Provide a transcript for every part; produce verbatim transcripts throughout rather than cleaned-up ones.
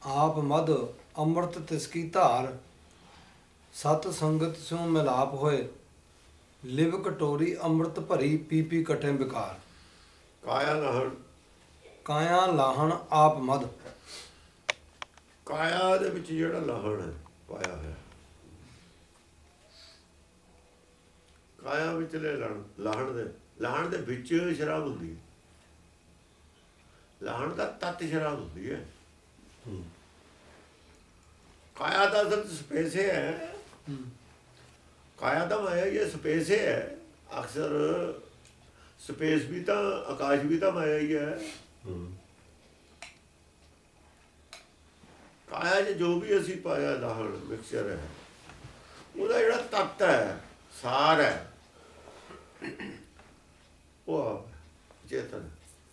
आप मद अमृत तिसकी धार, सत संगत स्यों मिलाप होए, लिव कटोरी अमृत भरी पी पी कठे बिकार। काया लाहण, काया लाहण आप मद। काया ਦੇ ਵਿੱਚ ਜਿਹੜਾ ਲਾਹਣ ਹੈ ਪਾਇਆ ਹੋਇਆ, ਕਾਇਆ ਵਿਚਲੇ ਲਾਹਣ ਦੇ ਲਾਹਣ ਦੇ ਵਿੱਚ ਸ਼ਰਾਬ ਹੁੰਦੀ ਹੈ। ਲਾਹਣ ਦਾ ਤੱਤ ਸ਼ਰਾਬ ਹੁੰਦੀ ਹੈ। ਕਾਇਆ ਦਾ ਅਸਲ ਸਪੇਸੇ ਹੈ। ਕਾਇਆ ਦਾ ਮਾਇਆ ਇਹ ਸਪੇਸੇ ਹੈ। ਅਕਸਰ ਸਪੇਸ ਵੀ ਤਾਂ ਆਕਾਸ਼ ਵੀ ਤਾਂ ਮਾਇਆ ਹੀ ਹੈ। ਕਾਇਆ 'ਚ ਜੋ ਵੀ ਅਸੀਂ ਪਾਇਆ ਲਾਹਣ ਮਿਕਸਚਰ ਹੈ, ਉਹਦਾ ਜਿਹੜਾ ਤੱਤ ਹੈ, ਸਾਰ ਹੈ, ਉਹ ਆਪ ਚੇਤਨ।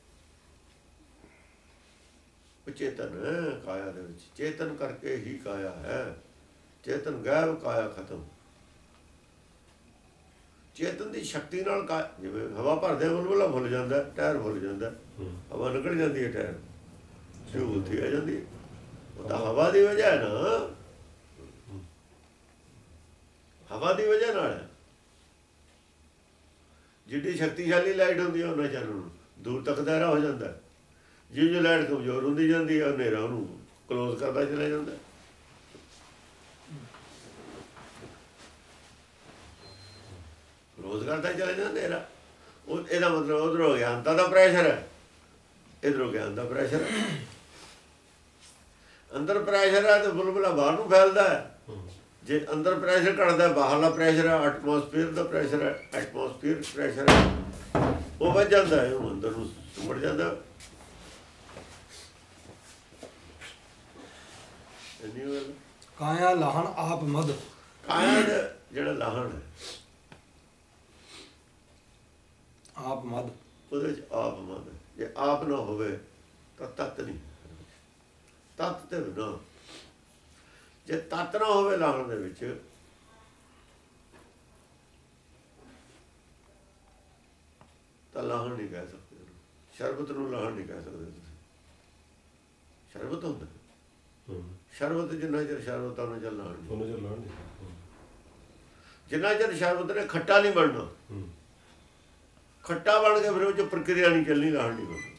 ਉਹ ਚੇਤਨ ਹੈ ਕਾਇਆ ਦੇ ਵਿੱਚ। ਚੇਤਨ ਕਰਕੇ ਹੀ ਕਾਇਆ ਹੈ। ਚੇਤਨ ਗਾਇਬ, ਕਾਇਆ ਖਤਮ। ਚੇਤਨ ਦੀ ਸ਼ਕਤੀ ਨਾਲ ਕਾ ਜਿਵੇਂ ਹਵਾ ਭਰਦੇ ਬੁਲਬੁਲਾ ਫੁੱਲ ਜਾਂਦਾ, ਟਾਇਰ ਫੁੱਲ ਜਾਂਦਾ, ਹਵਾ ਨਿਕਲ ਜਾਂਦੀ ਹੈ, ਟਾਇਰ ਸ਼ੂਲ ਥੀ ਆ ਜਾਂਦੀ ਹੈ। ਉਹ ਤਾਂ ਹਵਾ ਦੀ ਵਜ੍ਹਾ ਹੈ ਨਾ, ਹਵਾ ਦੀ ਵਜ੍ਹਾ ਨਾਲ ਹੈ। ਜਿੱਡੀ ਸ਼ਕਤੀਸ਼ਾਲੀ ਲਾਈਟ ਹੁੰਦੀ ਹੈ ਉਹਨਾਂ ਚਾਨਣ ਨੂੰ ਦੂਰ ਤੱਕ ਦਾਇਰਾ ਹੋ ਜਾਂਦਾ। ਜਿਉਂ ਜਿਉਂ ਲਾਈਟ ਕਮਜ਼ੋਰ ਹੁੰਦੀ ਜਾਂਦੀ ਹੈ, ਹਨੇਰਾ ਉਹਨੂੰ ਕਲੋਜ਼ ਕਰਦਾ ਚਲਾ ਜਾਂਦਾ। ਕਲੋਜ਼ ਕਰਦਾ ਚਲਾ ਜਾਂਦਾ ਹਨੇਰਾ। ਉਹ ਇਹਦਾ ਮਤਲਬ ਉੱਧਰੋਂ ਗਿਆਨਤਾ ਦਾ ਪ੍ਰੈਸ਼ਰ ਹੈ, ਇੱਧਰੋਂ ਗਿਆਨ ਦਾ ਪ੍ਰੈਸ਼ਰ ਹੈ। ਅੰਦਰ ਪ੍ਰੈਸ਼ਰ ਹੈ ਤੇ ਬੁਲਬੁਲਾ ਬਾਹਰ ਨੂੰ ਫੈਲਦਾ ਹੈ। ਜੇ ਅੰਦਰ ਪ੍ਰੈਸ਼ਰ ਘਟਦਾ, ਬਾਹਰਲਾ ਪ੍ਰੈਸ਼ਰ ਹੈ, ਐਟਮੋਸਫੀਅਰ ਦਾ ਪ੍ਰੈਸ਼ਰ ਹੈ, ਐਟਮੋਸਫੀਅਰ ਪ੍ਰੈਸ਼ਰ ਹੈ, ਉਹ ਵੱਧ ਜਾਂਦਾ ਹੈ, ਉਹ ਅੰਦਰ ਨੂੰ ਸੁਮੜ ਜਾਂਦਾ। ਕਾਇਆ ਲਾਹਣ ਆਪ ਮਦ। ਕਾਇਆ ਦਾ ਜਿਹੜਾ ਲਾਹਣ ਹੈ ਆਪ ਮਦ, ਉਹਦੇ 'ਚ ਆਪ ਮਦ। ਜੇ ਆਪ ਨਾ ਹੋਵੇ ਤਾਂ ਤੱਤ ਨਹੀਂ। ਤੱਤ ਤੇ ਬਿਨਾਂ, ਜੇ ਤੱਤ ਨਾ ਹੋਵੇ ਲਾਹਣ ਦੇ ਵਿੱਚ, ਤਾਂ ਲਾਹਣ ਨਹੀਂ ਕਹਿ ਸਕਦੇ। ਸ਼ਰਬਤ ਨੂੰ ਲਾਹਣ ਨਹੀਂ ਕਹਿ ਸਕਦੇ ਤੁਸੀਂ। ਸ਼ਰਬਤ ਹੁੰਦਾ, ਸ਼ਰਬਤ ਜਿੰਨਾ ਚਿਰ ਸ਼ਰਬਤ ਉਹਨਾਂ ਚਿਰ ਲਾਹਣ ਨਹੀਂ। ਜਿੰਨਾ ਚਿਰ ਸ਼ਰਬਤ ਨੇ ਖੱਟਾ ਨਹੀਂ ਬਣਨਾ, ਖੱਟਾ ਬਣ ਕੇ ਫਿਰ ਉਹ 'ਚ ਪ੍ਰਕਿਰਿਆ ਨਹੀਂ ਚੱਲਣੀ, ਲਾਹਣ ਨਹੀਂ ਬਣਨਾ।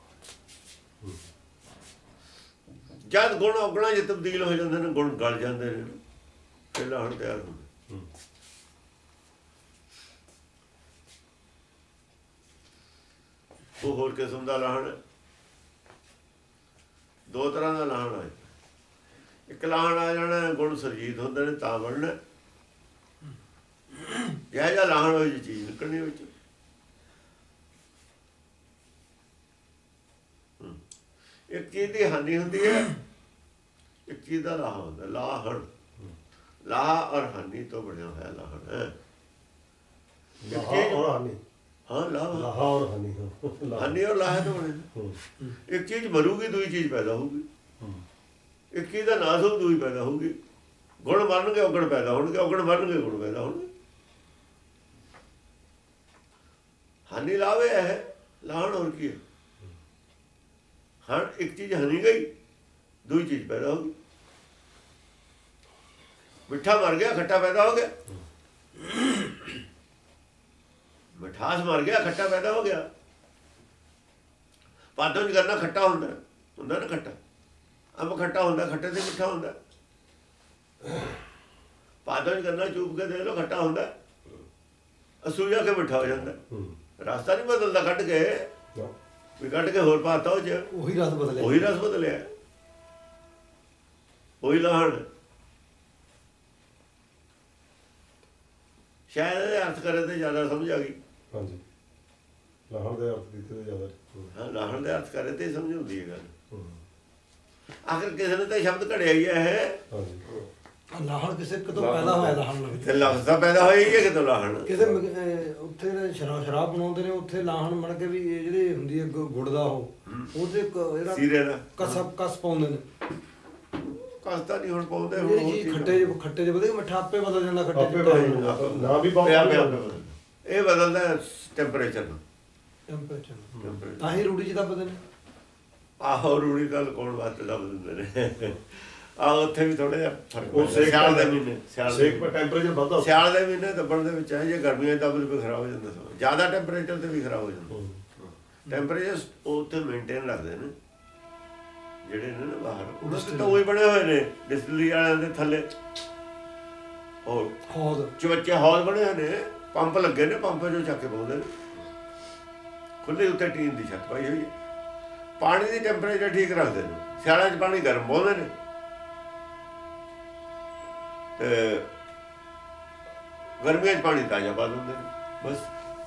ਜਦ ਗੁਣ ਔਗਣਾ 'ਚ ਤਬਦੀਲ ਹੋ ਜਾਂਦੇ ਨੇ, ਗੁਣ ਗਲ ਜਾਂਦੇ ਨੇ, ਫਿਰ ਲਾਹਣ ਤਿਆਰ ਹੁੰਦੇ। ਉਹ ਹੋਰ ਕਿਸਮ ਦਾ ਲਾਹਣ, ਦੋ ਤਰ੍ਹਾਂ ਦਾ ਲਾਹਣ ਆ। ਇੱਕ ਲਾਹਣ ਆ ਜਾਣਾ ਗੁਣ ਸਰਜੀਤ ਹੁੰਦੇ ਨੇ ਤਾਂ ਬਣਨਾ। ਜਿਹੋ ਜਿਹਾ ਲਾਹਣ ਹੋਏ ਜੀ ਚੀਜ਼ ਨਿਕਲਣੀ ਵਿੱਚ। ਇੱਕ ਚੀਜ਼ ਦੀ ਹਾਨੀ ਹੁੰਦੀ ਹੈ, ਇੱਕ ਚੀਜ਼ ਦਾ ਲਾਹਾ ਹੁੰਦਾ। ਲਾਹਣ, ਲਾਹਾ ਔਰ ਹਾਨੀ ਤੋਂ ਬਣਿਆ ਹੋਇਆ ਲਾਹਣ ਹੈ। ਹਾਂ, ਲਾਹਾ ਔਰ ਹਾਨੀ, ਹਾਨੀ ਔਰ ਲਾਹੇ ਤੋਂ ਬਣੇ। ਇੱਕ ਚੀਜ਼ ਮਰੂਗੀ, ਦੂਈ ਚੀਜ਼ ਪੈਦਾ ਹੋਊਗੀ। ਇੱਕ ਚੀਜ਼ ਦਾ ਨਾਸ ਹੋਊ, ਦੂਈ ਪੈਦਾ ਹੋਊਗੀ। ਗੁਣ ਮਰਨਗੇ, ਔਗਣ ਪੈਦਾ ਹੋਣਗੇ, ਔਗਣ ਮਰਨਗੇ, ਗੁਣ ਪੈਦਾ ਹੋਣਗੇ। ਹਾਨੀ ਲਾਵੇ ਹੈ, ਲਾਹਣ ਹੋਰ ਕੀ ਹੈ? ਹਾਂ, ਇੱਕ ਚੀਜ਼ ਹਨੀ ਗਈ, ਦੂਈ ਚੀਜ਼ ਪੈਦਾ ਹੋ ਗਈ। ਮਿੱਠਾ ਮਰ ਗਿਆ, ਖੱਟਾ ਪੈਦਾ ਹੋ ਗਿਆ। ਮਿਠਾਸ ਮਰ ਗਿਆ, ਖੱਟਾ ਪੈਦਾ ਹੋ ਗਿਆ। ਪਾਦੋਂ ਚ ਕਰਨਾ ਖੱਟਾ ਹੁੰਦਾ ਹੁੰਦਾ ਨਾ, ਖੱਟਾ ਅੰਬ ਖੱਟਾ ਹੁੰਦਾ, ਖੱਟੇ ਤੇ ਮਿੱਠਾ ਹੁੰਦਾ। ਪਾਦੋਂ ਚ ਕਰਨਾ ਚੂਪ ਕੇ ਦੇਖ ਲਓ, ਖੱਟਾ ਹੁੰਦਾ, ਅਸੂਜਾ ਕੇ ਮਿੱਠਾ ਹੋ ਜਾਂਦਾ। ਰਸਤਾ ਨਹੀਂ ਬਦਲਦਾ, ਕੱਢ ਕੇ ਵੀ ਕੱਢ ਕੇ ਹੋਰ ਪਾਤਾ ਉਹ 'ਚ, ਉਹੀ ਰਸ ਬਦਲਿਆ, ਉਹੀ ਰਸ ਬਦਲਿਆ, ਉਹੀ ਲਾਹਣ। ਸ਼ਾਇਦ ਇਹਦੇ ਅਰਥ ਕਰੇ ਤੇ ਜ਼ਿਆਦਾ ਸਮਝ ਆ ਗਈ। ਹਾਂਜੀ, ਲਾਹਣ ਦੇ ਅਰਥ ਕੀਤੇ ਤੇ ਜ਼ਿਆਦਾ। ਹਾਂ, ਲਾਹਣ ਦੇ ਅਰਥ ਕਰੇ ਤੇ ਸਮਝ ਆਉਂਦੀ ਹੈ ਗੱਲ। ਆਖਰ ਕਿਸੇ ਨੇ ਤਾਂ ਸ਼ਬਦ ਘੜਿਆ ਹੀ ਹੈ। ਲਾਹਣ ਕਿਸੇ ਕਿਤੋਂ ਪੈਦਾ ਹੋਇਆ, ਲਾਹਣ ਤੇ ਲਫ਼ਜ਼ ਤਾਂ ਪੈਦਾ ਹੋਇਆ ਹੀ ਹੈ ਕਿਤੋਂ। ਲਾਹਣ ਕਿਸੇ ਉੱਥੇ ਸ਼ਰਾਬ ਸ਼ਰਾਬ ਬਣਾਉਂਦੇ ਨੇ, ਉੱਥੇ ਲਾਹਣ ਬਣ ਕੇ ਵੀ ਜਿਹੜੀ ਹੁੰਦੀ ਹੈ ਗੁੜ ਦਾ, ਉਹ ਉਹਦੇ ਜਿਹੜਾ ਸੀਰੇ ਦਾ ਕਸ ਕਸ ਪਾਉਂਦੇ ਨੇ। ਕਸ ਤਾਂ ਨਹੀਂ ਹੁਣ ਪਾਉਂਦੇ, ਹੁਣ ਖੱਟੇ ਖੱਟੇ ਜਿਹੇ ਵਧੀਆ ਮਿੱਠਾ ਆਪੇ ਬਦਲ ਜਾਂਦਾ। ਖੱਟੇ ਨਾ ਵੀ ਇਹ ਬਦਲਦਾ ਟੈਂਪਰੇਚਰ ਨਾਲ। ਟੈਂਪਰੇਚਰ ਤਾਂ ਹੀ ਰੂੜੀ 'ਚ ਦੱਬਦੇ ਨੇ। ਆਹੋ ਰੂੜੀ ਦਾ ਲੁਕਾਉਣ ਵਾਸਤੇ ਲੱਭ ਦਿੰਦੇ ਨੇ। ਆਹ ਉੱਥੇ ਵੀ ਥੋੜਾ ਜਿਹਾ ਫਰਕ ਉਹ ਪੈਂਦਾ। ਸਿਆਲ ਦੇ ਮਹੀਨੇ ਸਿਆਲ ਦੇ ਸੇਕ ਪਰ ਟੈਂਪਰੇਚਰ ਵੱਧਦਾ ਸਿਆਲ ਦੇ ਮਹੀਨੇ ਦੱਬਣ ਦੇ ਵਿੱਚ ਹੈ, ਜੇ ਗਰਮੀਆਂ 'ਚ ਦੱਬ ਵੀ ਖਰਾਬ ਹੋ ਜਾਂਦਾ ਸਮਾਂ। ਜ਼ਿਆਦਾ ਟੈਂਪਰੇਚਰ 'ਤੇ ਵੀ ਖਰਾਬ ਹੋ ਜਾਂਦਾ। ਟੈਂਪਰੇਚਰ ਉਹ ਉੱਥੇ ਮੇਨਟੇਨ ਰੱਖਦੇ ਨੇ ਜਿਹੜੇ ਨੇ ਨਾ ਬਾਹਰ, ਉਹਨਾਂ ਦੇ ਤਾਂ ਉਹੀ ਬਣੇ ਹੋਏ ਨੇ ਡਿਸਟਿਲਰੀ ਵਾਲਿਆਂ ਦੇ ਥੱਲੇ ਹੋਰ ਹੌਦ ਚਵੱਚੇ ਹੌਦ ਬਣੇ ਹੋਏ ਨੇ, ਪੰਪ ਲੱਗੇ ਨੇ, ਪੰਪ 'ਚੋਂ ਚੱਕ ਕੇ ਪਾਉਂਦੇ ਨੇ। ਖੁੱਲ੍ਹੇ ਉੱਤੇ ਟੀਨ ਦੀ ਛੱਤ ਪਾਈ ਹੋਈ ਹੈ। ਪਾਣੀ ਦੀ ਟੈਂਪਰੇਚਰ ਠੀਕ ਰੱਖਦੇ ਨੇ। ਸਿਆਲਾਂ 'ਚ ਪਾਣੀ ਗਰਮ ਪਾਉਂਦੇ ਨੇ ਤੇ ਗਰਮੀਆਂ 'ਚ ਪਾਣੀ ਤਾਜ਼ਾ ਪਾ ਦਿੰਦੇ ਨੇ। ਬਸ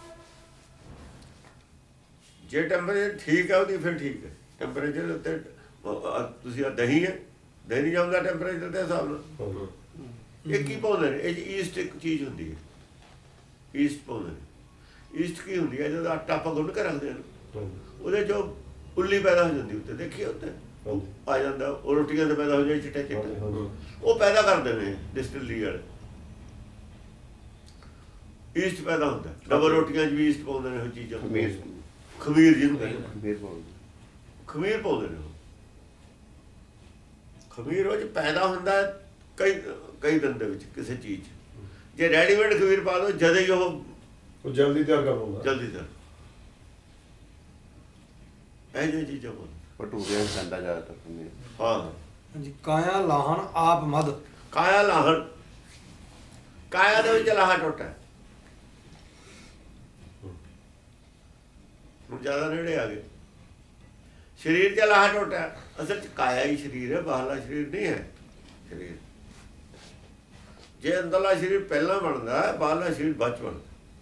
ਜੇ ਟੈਂਪਰੇਚਰ ਠੀਕ ਹੈ ਉਹਦੀ ਫਿਰ ਠੀਕ ਹੈ। ਟੈਂਪਰੇਚਰ ਉੱਤੇ ਤੁਸੀਂ ਆ ਦਹੀਂ ਹੈ, ਦਹੀਂ ਨਹੀਂ ਜਾਂਦਾ ਟੈਂਪਰੇਚਰ ਦੇ ਹਿਸਾਬ ਨਾਲ। ਇਹ ਕੀ ਪਾਉਂਦੇ ਨੇ? ਇਹ ਈਸਟ ਇੱਕ ਚੀਜ਼ ਹੁੰਦੀ ਹੈ, ਈਸਟ ਪਾਉਂਦੇ ਨੇ। ਈਸਟ ਕੀ ਹੁੰਦੀ ਹੈ? ਜਦੋਂ ਆਟਾ ਆਪਾਂ ਗੁੰਨ ਕੇ ਰੱਖਦੇ ਹਾਂ ਉਹਦੇ 'ਚੋਂ ਉੱਲੀ ਪੈਦਾ ਹੋ ਜਾਂਦੀ ਉੱਤੇ, ਦੇਖੀਏ ਉੱਤੇ ਆ ਜਾਂਦਾ, ਉਹ ਰੋਟੀਆਂ 'ਤੇ ਪੈਦਾ ਹੋ ਜਾਏ ਚਿੱਟੇ ਚਿੱਟੇ, ਉਹ ਪੈਦਾ ਕਰਦੇ ਨੇ ਡਿਸਟਿਲਰੀ ਵਾਲੇ। ਈਸਟ ਪੈਦਾ ਹੁੰਦਾ ਡਬਲ ਰੋਟੀਆਂ 'ਚ ਵੀ ਈਸਟ ਪਾਉਂਦੇ ਨੇ। ਉਹ ਚੀਜ਼ਾਂ ਖਮੀਰ ਜਿਹਨੂੰ ਕਹਿੰਦੇ, ਖਮੀਰ ਪਾਉਂਦੇ ਨੇ। ਖਮੀਰ ਉਹ 'ਚ ਪੈਦਾ ਹੁੰਦਾ ਕਈ ਕਈ ਦਿਨ ਦੇ ਵਿੱਚ ਕਿਸੇ ਚੀਜ਼ 'ਚ। ਜੇ ਰੈਡੀਮੇਡ ਖਮੀਰ ਪਾ ਦਿਓ ਜਦ ਹੀ ਉਹ ਉਹ ਜਲਦੀ ਤਿਆਰ ਕਰ ਲੂੰਗਾ, ਜਲਦੀ ਤਿਆਰ। ਇਹ ਜਿਹੀ ਚੀਜ਼ਾਂ ਪਾਉਂਦੇ ਭਟੂਰਿਆਂ 'ਚ ਪੈਂਦਾ ਜ਼ਿਆਦਾਤਰ ਖਮੀਰ। ਹਾਂ ਹਾਂਜੀ। ਕਾਇਆ ਲਾਹਣ ਆਪ ਮਦ। ਕਾਇਆ ਲਾਹਣ, ਕਾਇਆ ਦੇ ਵਿੱਚ ਲਾਹਾ ਟੁੱਟਾ। ਹੁਣ ਜ਼ਿਆਦਾ ਨੇੜੇ ਆ ਗਏ। ਸਰੀਰ 'ਚ ਲਾਹਾ ਟੁੱਟਾ, ਅਸਲ 'ਚ ਕਾਇਆ ਹੀ ਸਰੀਰ ਹੈ, ਬਾਹਰਲਾ ਸਰੀਰ ਨਹੀਂ ਹੈ। ਸਰੀਰ ਜੇ ਅੰਦਰਲਾ ਸਰੀਰ ਪਹਿਲਾਂ ਬਣਦਾ ਹੈ, ਬਾਹਰਲਾ ਸਰੀਰ ਬਾਅਦ 'ਚ ਬਣਦਾ।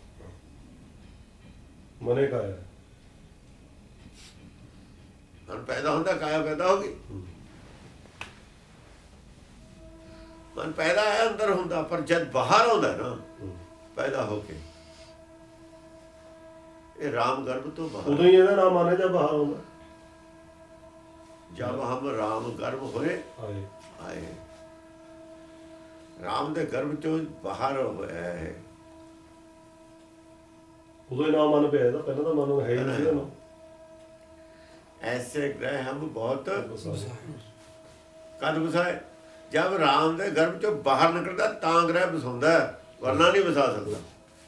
ਮਨੇ ਕਾਇਆ ਹੁਣ ਪੈਦਾ ਹੁੰਦਾ, ਕਾਇਆ ਪੈਦਾ ਹੋ ਗਈ। ਮਨ ਪੈਦਾ ਹੈ ਅੰਦਰ ਹੁੰਦਾ, ਪਰ ਜਦ ਬਾਹਰ ਆਉਂਦਾ ਨਾ ਪੈਦਾ ਹੋ ਕੇ, ਇਹ ਰਾਮ ਗਰਭ ਤੋਂ ਬਾਹਰ, ਉਦੋਂ ਹੀ ਇਹਦਾ ਨਾਮ ਆਨੇ ਜਾਂ ਬਾਹਰ ਆਉਂਦਾ। ਜਬ ਹਮ ਰਾਮ ਗਰਭ ਹੋਏ ਆਏ ਆਏ, ਰਾਮ ਦੇ ਗਰਭ ਚੋਂ ਬਾਹਰ ਹੋਇਆ ਹੈ। ਉਦੋਂ ਹੀ ਨਾਮ ਮਨ ਪਿਆ ਇਹਦਾ, ਪਹਿਲਾਂ ਤਾਂ ਮਨ ਹੈ ਹੀ ਨਹੀਂ ਸੀ ਨਾ। ऐसे ग्रह हम बहुत कद बसाए, जब राम दे गर्भ चो बाहर निकलता तां ग्रह बसाउंदा, वरना नहीं बसा सकता।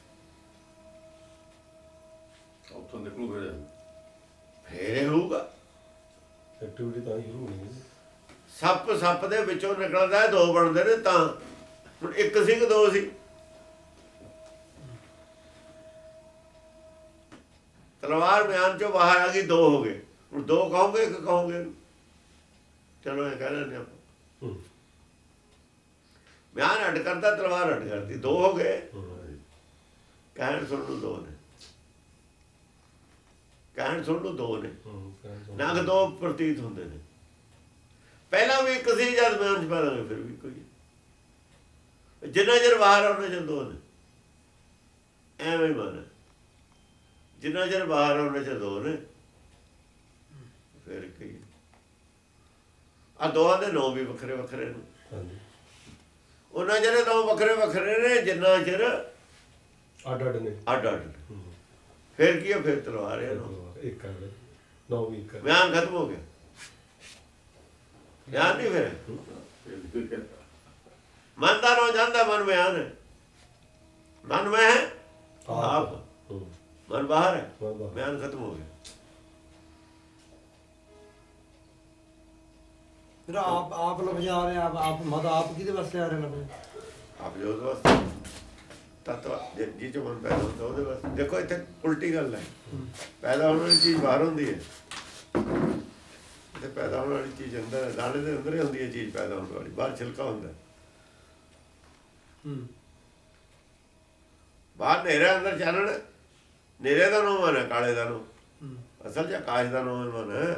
ਉੱਥੋਂ ਨਿਕਲੂ ਫਿਰ फिर ये होगा। ਐਕਟੀਵਿਟੀ ਤਾਂ ਹੀ ਸ਼ੁਰੂ ਹੋਣੀ ਹੈ। सप सप दे विचों निकलदा है, दो बनदे ने तां। हुण एक सी कि दो सी? तलवार म्यान चो बाहर आ गई, दो हो गए। ਹੁਣ ਦੋ ਕਹੋਗੇ ਇੱਕ ਕਹੋਗੇ? ਚਲੋ ਇਹ ਕਹਿ ਲੈਂਦੇ ਆਪਾਂ। ਮਿਆਨ ਅੱਡ ਕਰਦਾ, ਤਲਵਾਰ ਅੱਡ ਕਰਦੀ, ਦੋ ਹੋ ਗਏ। ਕਹਿਣ ਸੁਣ ਨੂੰ ਦੋ ਨੇ, ਕਹਿਣ ਸੁਣ ਨੂੰ ਦੋ ਨੇ, ਨੰਗ ਦੋ ਪ੍ਰਤੀਤ ਹੁੰਦੇ ਨੇ। ਪਹਿਲਾਂ ਵੀ ਇੱਕ ਸੀ, ਜਦ ਮਿਆਨ ਚ ਪਾ ਲਾਂਗੇ ਫਿਰ ਵੀ ਕੋਈ। ਜਿੰਨਾ ਚਿਰ ਬਾਹਰ ਆਉਣੇ ਚ ਦੋ ਨੇ, ਐਵੇਂ ਹੀ ਮਨ। ਜਿੰਨਾ ਚਿਰ ਬਾਹਰ ਆਉਣੇ ਚ ਦੋ ਨੇ, ਫਿਰ ਕਈ ਆ ਦੋਹਾਂ ਦੇ ਨਾਂ ਵੀ ਵੱਖਰੇ ਵੱਖਰੇ ਨੇ। ਉਹਨਾਂ ਜਿਹੜੇ ਨਾਂ ਵੱਖਰੇ ਵੱਖਰੇ ਨੇ, ਜਿੰਨਾ ਚਿਰ ਅੱਡ ਅੱਡ ਨੇ, ਅੱਡ ਅੱਡ। ਫਿਰ ਕੀ ਹੈ? ਫਿਰ ਤਲਵਾਰ ਹੈ ਨਾ, ਇੱਕ ਹੈ ਨੌ ਵੀ ਇੱਕ ਹੈ। ਮਿਆਨ ਖਤਮ ਹੋ ਗਿਆ। ਮਿਆਨ ਨਹੀਂ ਫਿਰ ਮਨ ਦਾ ਨਾਂ ਜਾਂਦਾ, ਮਨ ਮਿਆਨ ਹੈ। ਮਨ ਮੈਂ ਹੈ ਆਪ, ਮਨ ਬਾਹਰ ਹੈ, ਮਿਆਨ ਖਤਮ ਹੋ ਗਿਆ। ਫਿਰ ਆਪ ਆਪ ਲਫਜ਼ਾ ਆ ਰਹੇ, ਆਪ ਆਪ ਮਦ ਆਪ ਕਿਹਦੇ ਵਾਸਤੇ ਆ ਰਹੇ ਲਫ਼ਜ਼? ਆਪ ਜੋ ਉਹਦੇ ਵਾਸਤੇ ਤਤਵਾ ਜੀ ਚ ਮਨ ਪੈਦਾ ਹੁੰਦਾ, ਉਹਦੇ ਵਾਸਤੇ। ਦੇਖੋ ਇੱਥੇ ਉਲਟੀ ਗੱਲ ਹੈ। ਪੈਦਾ ਹੋਣ ਵਾਲੀ ਚੀਜ਼ ਬਾਹਰ ਹੁੰਦੀ ਹੈ, ਤੇ ਪੈਦਾ ਹੋਣ ਵਾਲੀ ਚੀਜ਼ ਅੰਦਰ ਹੈ। ਦਾਣੇ ਦੇ ਅੰਦਰ ਹੀ ਹੁੰਦੀ ਹੈ ਚੀਜ਼ ਪੈਦਾ ਹੋਣ ਵਾਲੀ, ਬਾਹਰ ਛਿਲਕਾ ਹੁੰਦਾ। ਬਾਹਰ ਹਨੇਰਾ, ਅੰਦਰ ਚਾਨਣ। ਹਨੇਰੇ ਦਾ ਨਾਮ ਮਨ ਹੈ, ਕਾਲੇ ਦਾ ਨਾਮ। ਅਸਲ ਚ ਆਕਾਸ਼ ਦਾ ਨਾਮ ਮਨ ਹੈ।